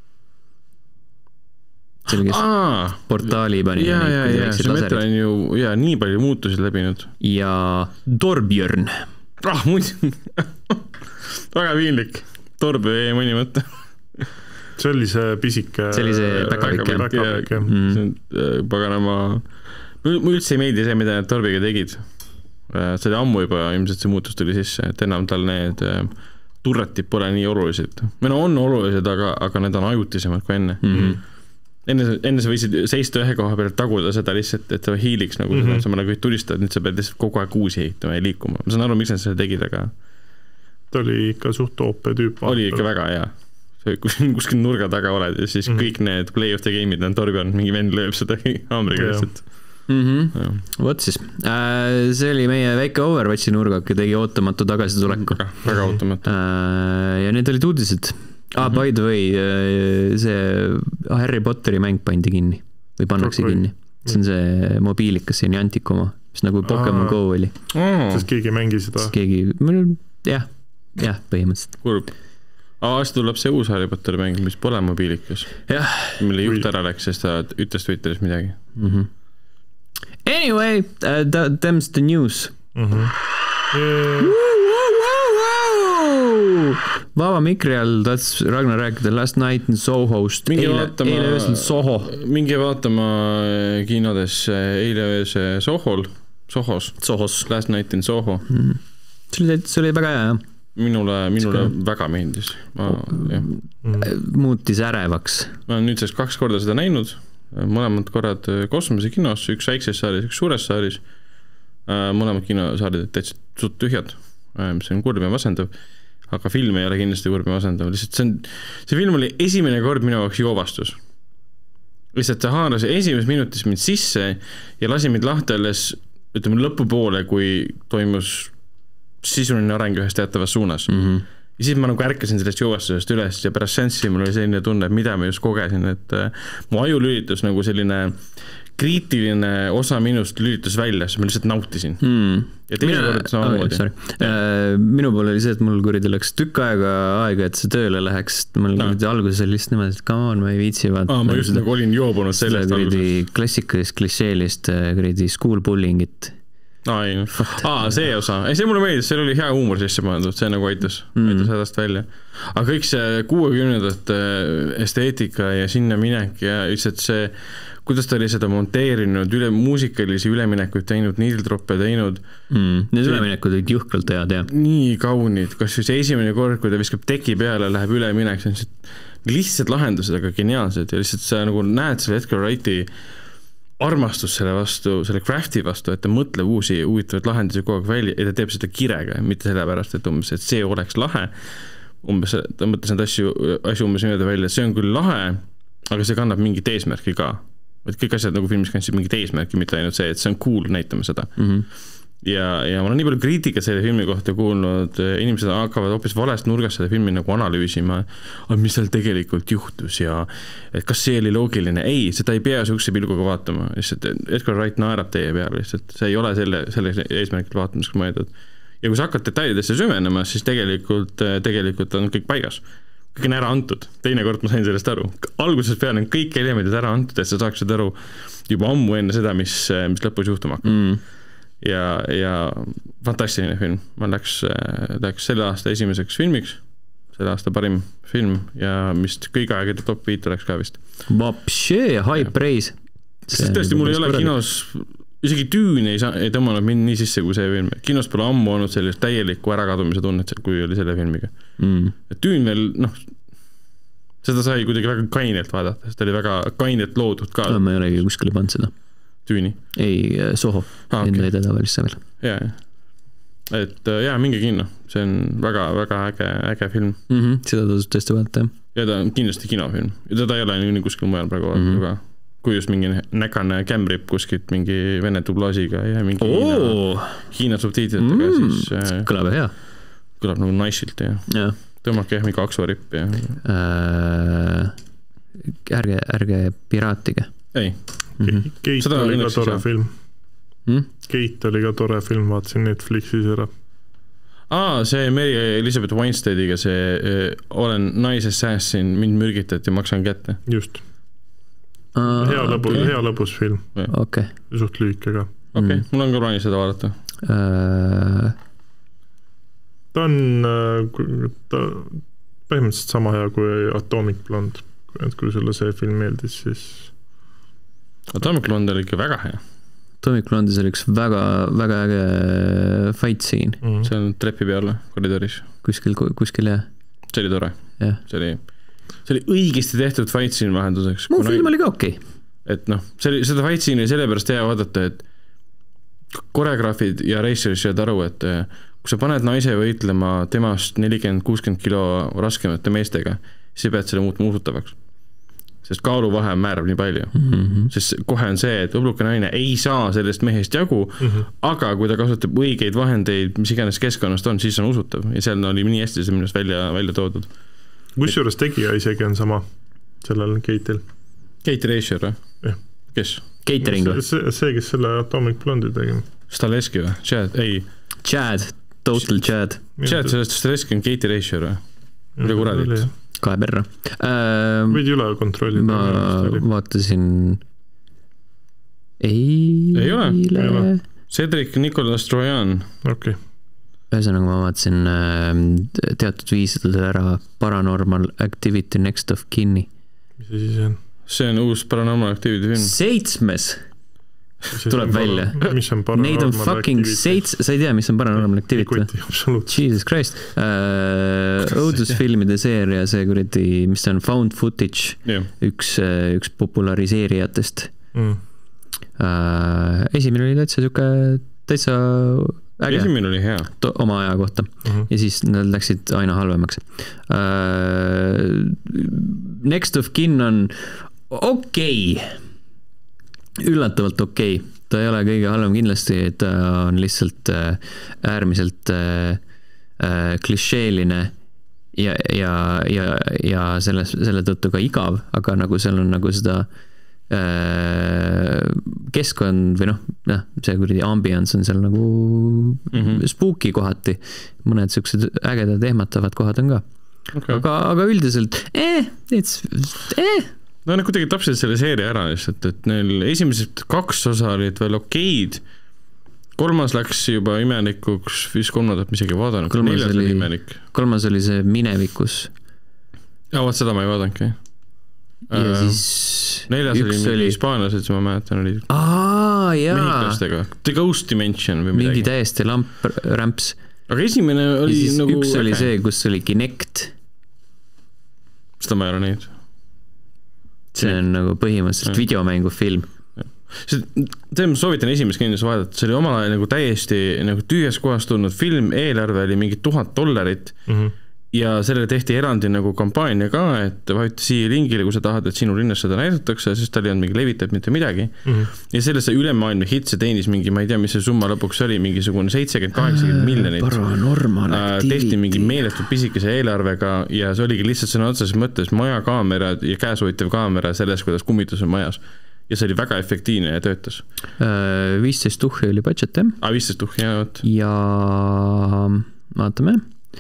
See kes portaali pani. Symmetra on ju nii palju muutusi läbinud. Ja Torbjörn. Muidu. Väga piinlik. Torbjörn ei mõni mõtte. See oli see pisike... See oli see päkavik. Paganama... Mul üldse ei meeldi see, mida need Torbiga tegid. See oli ammu juba, ilmselt see muutus tuli sisse, et enam tal need turretid pole nii olulised. On olulised, aga need on ajutisemad kui enne. Enne sa võisid seista ühe koha peal taguda seda lihtsalt, et sa hiiliks nagu seda, sa nagu tulistad, nüüd sa pead lihtsalt kogu aeg uusi ehitama ja liikuma. Ma saan aru, miks nad seda tegid, aga... Ta oli ikka suht OP tüüp. Oli ikka väga hea. Kuskil nurga taga oled ja siis kõik need play of the game'id on Torbjörn, mingi vend lööb seda haamriga lihtsalt. Vot siis. See oli meie väike Overwatchi nurgak ja tegi ootamatu tagasituleku. Väga ootamatu. Ja need olid uudised. By the way, see Harry Potteri mäng pandi kinni või pannakse kinni. See on see mobiilikas, see Niantic oma, mis nagu Pokemon Go oli. Sest keegi mängi seda? Jah, põhimõtteliselt. Kurb. Aasta tuleb see uus Harry Potteri mäng, mis pole mobiilikas. Mille juht ära läks, sest ta ütles Twitteris midagi. Anyway, them's the news. Vaba mikri all tahtis Ragnar rääkida Last Night in Sohost. Eile öösel Soho. Mingi vaatama kinodes eile ööse Sohos. Last Night in Soho. See oli väga hea, jah. Minule väga meeldis. Muutis ärevaks. Ma olen nüüdseks 2 korda seda näinud. Mõlemad korrad kosmose kinos, üks väikses saalis, üks suures saalis. Mõlemad kinosaalid täitsa suht tühjad, mis on kurb ja masendav. Aga film ei ole kindlasti kurb ja masendav. Lihtsalt see film oli esimene kord minu jaoks joovastus. Lihtsalt see haaras esimeses minutis mind sisse ja lasi mind lahti alles, ütleme, lõpupoole, kui toimus sisuline areng ühes teatavas suunas. Ja siis ma nagu ärkasin sellest joovastusest üles ja pärast seanssi mul oli selline tunne, et mida ma just kogesin, et mu aju lülitus nagu selline kriitiline osa minust lülitus välja, siis ma lihtsalt nautisin. Ja teine kord samamoodi. Minu poole oli see, et mul kuridi läks tükk aega, et see tööle läheks, mul alguses oli lihtsalt niimoodi, et come on, ma ei viitsi vaata. Ma just nagu olin joobunud sellest alguses. Klassikalist klišeelist school bullingit. See osa. See mulle meeldis, seal oli hea huumor sisse pandud, see nagu aitas hädast välja. Aga kõik see 60-ndate esteetika ja sinna minek ja lihtsalt see, kuidas ta oli seda monteerinud, muusikalisi üleminekuid teinud, needle-droppe teinud. Need üleminekud olid juhkralt head, jah. Nii kaunid, kas siis esimene kord, kui ta viskab teki peale, läheb üleminek, see on lihtsalt lahendused, aga geniaalsed ja lihtsalt sa nagu näed selle Edgar Wrighti armastus selle vastu, selle crafti vastu, et ta mõtleb uusi huvitavaid lahendusi kogu aeg välja ja ta teeb seda kirega, mitte sellepärast, et umbes, et see oleks lahe. Ta mõtles need asju umbes niimoodi välja, et see on küll lahe, aga see kannab mingit eesmärki ka. Et kõik asjad nagu filmis kandsid mingit eesmärki, mitte ainult see, et see on cool, näitame seda. Ja ma olen nii palju kriitikat selle filmi kohta kuulnud, inimesed hakkavad hoopis valest nurgast seda filmi nagu analüüsima, mis seal tegelikult juhtus ja et kas see oli loogiline. Ei, seda ei pea sihukese pilguga vaatama. Edgar Wright naerab teie peale, lihtsalt see ei ole selle eesmärgil vaatamiseks mõeldud. Ja kui sa hakkad detailidesse süvenema, siis tegelikult on kõik paigas. Kõik on ära antud. Teine kord ma sain sellest aru. Alguses peale on kõik elemendid ära antud, et sa saaksid aru juba ammu enne seda, mis lõpus juhtuma hakkab. ja fantastiline film. Ma läks selle aasta esimeseks filmiks, selle aasta parim film ja mis kõige aegade top 5 läks ka vist. Vapšee, high praise. Sest tõesti, mul ei ole kinos, isegi Dune ei tõmmanud mind nii sisse kui see film. Kinos pole ammu olnud sellist täielikku ärakadumise tunnet, kui oli selle filmiga. Dune veel, seda sai kuidagi väga kainelt vaadata, sest oli väga kainelt loodud ka. Ma ei olegi kuskile pannud seda. Dune'i? Ei, Soho. Enda ededa välisse veel. Jaa. Et mingi kinno, see on väga äge film. Seda tasub tõesti vaadata, ja ta on kindlasti kinofilm. Ja teda ei ole nii kuskil mujal praegu aga kui just mingi näkane kämrip kuskilt mingi vene dublaažiga ja mingi Hiina subtiitritega, siis kõlab hea. Kõlab nagu naisilt ja tõmmake mingi aksvarippi ja ärge piraatige. Ei. Kate oli ka tore film. Kate oli ka tore film, vaatasin Netflixis ära. See Mary Elizabeth Winsteadiga see olen naisassassin, mind mürgitati, maksan kätte. Just. Hea lõbus film. Okay. Suht lühike ka. Okay. Mul on ka plaanis seda vaadata. Ta on põhimõtteliselt sama hea kui Atomic Blonde. Kui sulle see film meeldis, siis... Atomic Blonde oli ikka väga hea. Atomic Blonde'is oli üks väga äge fight scene. See on trepi peal koridoris. Kuskil jah. See oli tore. See oli õigesti tehtud fight scene vahenduseks. Muu film oli ka okei. Et seda fight scene oli sellepärast hea vaadata, et koreograafid ja reissuris saad aru, et kui sa paned naise võitlema temast 40-60 kilo raskemate meestega, siis pead selle muutma usutavaks. Sest kaaluvahe määrab nii palju. Sest kohe on see, et õbluke naine ei saa sellest mehest jagu, aga kui ta kasutab õigeid vahendeid, mis iganes keskkonnast on, siis on usutav. Ja seal oli nii hästi see minust välja toodud. Kusjuures tegija isegi on sama sellel Kate'il. Kate Reischer või? Jah. Kes? Catering või? See, kes selle Atomic Blonde'i tegi. Staleski või? Chad, ei. Chad, total Chad. Chad, sellest Staleski on Kate Reischer või? Mida kuradit? Kahe perra. Võid üle kontrollida. Ma vaatasin Ei ole. Cedric Nicolas Trojan. Okei. Ühesõnaga ma vaatasin teatud viisidel ära Paranormal Activity Next of Kinni. Mis see siis on? See on uus Paranormal Activity film. 7. tuleb välja. Mis on Paranormal Neid on fucking 7. Sa ei tea, mis on Paranormal Activity? Jesus Christ. Õudusfilmide seeria, see kuradi, mis on found footage, üks populariseerijatest. Esimene oli täitsa äge. Esimene oli hea. Oma aja kohta. Ja siis nad läksid aina halvemaks. Next of Kin on okei. Üllatavalt okei. Ta ei ole kõige halvem kindlasti, ta on lihtsalt äärmiselt klišeeline ja selle tõttu ka igav, aga nagu seal on nagu seda keskkond või see kuradi ambience on seal nagu spooky kohati. Mõned sellised ägedad ehmatavad kohad on ka. Aga üldiselt No nad kuidagi tapsid selle seeria ära lihtsalt, et neil esimesed 2 osa olid veel okeid. 3. läks juba imelikuks, vist 3. isegi vaadanud. 4. oli imelik. 3. oli see minevikus. Vaat seda ma ei vaadanudki. Ja siis 4. oli hispaanlased, siis ma mäletan, oli mehiklastega. The Ghost Dimension või midagi. Mingi täiesti rämps. Aga esimene oli nagu... Üks oli see, kus oli Kinect. Seda ma ei ole neid. See on nagu põhimõtteliselt videomängu film. Ma soovitan esimest kindlasti vaadata. See oli omal ajal nagu täiesti nagu tühjas kohas tulnud film, eelarve oli mingi $1000 ja sellele tehti erandi nagu kampaania ka, et vajuta siia lingile, kui sa tahad, et sinu linnas seda näidatakse, sest tal ei olnud mingi levitab mitte midagi. Ja selle see ülemaailmne hit, see teenis mingi, ma ei tea, mis see summa lõpuks oli, mingisugune 70-80 miljonit. Paranormal Activity. Tehti mingi meeletud pisikese eelarvega ja see oligi lihtsalt sõna otseses mõttes majakaamerad ja käesoovitav kaamera selles, kuidas kummitus on majas. Ja see oli väga efektiivne ja töötas. 15 tuhhi oli budget, jah? 15 tuhhi, jah, võt. Ja vaatame.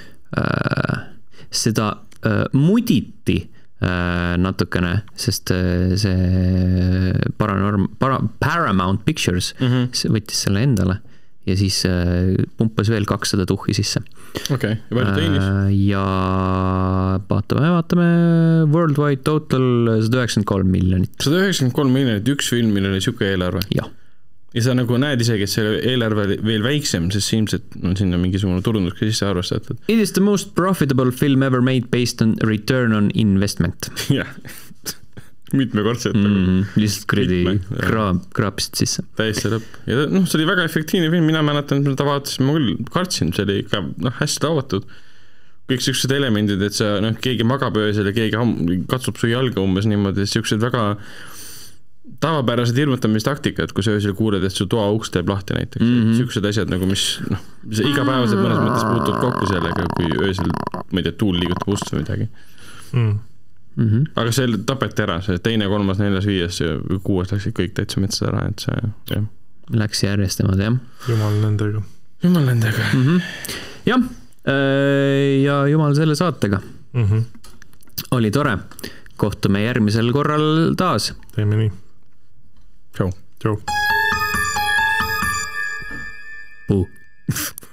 Seda muditi natukene, sest see Paramount Pictures võttis selle endale ja siis pumpas veel 200 tuhhi sisse. Okei, ja palju teenis? Ja vaatame, worldwide total 193 miljonit. 193 miljonit, üks film, millel oli siuke eelarve? Jah. Ja sa nagu näed isegi, et see eelarve veel väiksem, sest ilmselt on sinna mingisugune turundus ka sisse arvastatud. It is the most profitable film ever made based on return on investment. Jah. Mitmekordselt. Lihtsalt kuradi kraapisid sisse. Täiesti lõpp. Ja see oli väga efektiivne film, mina mäletan, ta vaatasin, ma küll kartsin, see oli ikka hästi lauvatud. Kõik siuksed elemendid, et sa, keegi magab öösel ja keegi katsub su jalga umbes niimoodi, siuksed väga tavapärased hirmutamistaktikad, kui sa öösel kuuled, et su toa uks teeb lahti näiteks. Siuksed asjad, nagu mis igapäevaselt mõnes mõttes puutud kokku sellega, kui öösel, ma ei tea, tuul liigutab ust või midagi. Aga see tapeti ära, see 2., 3., 4., 5. ja 6. läksid kõik täitsa metsad ära, et see, jah. Läks järjest nemad, jah. Jumal nendega. Jah, ja jumal selle saatega. Oli tore. Kohtume järgmisel korral taas. Teeme nii. Tšau. Tšau. Puu.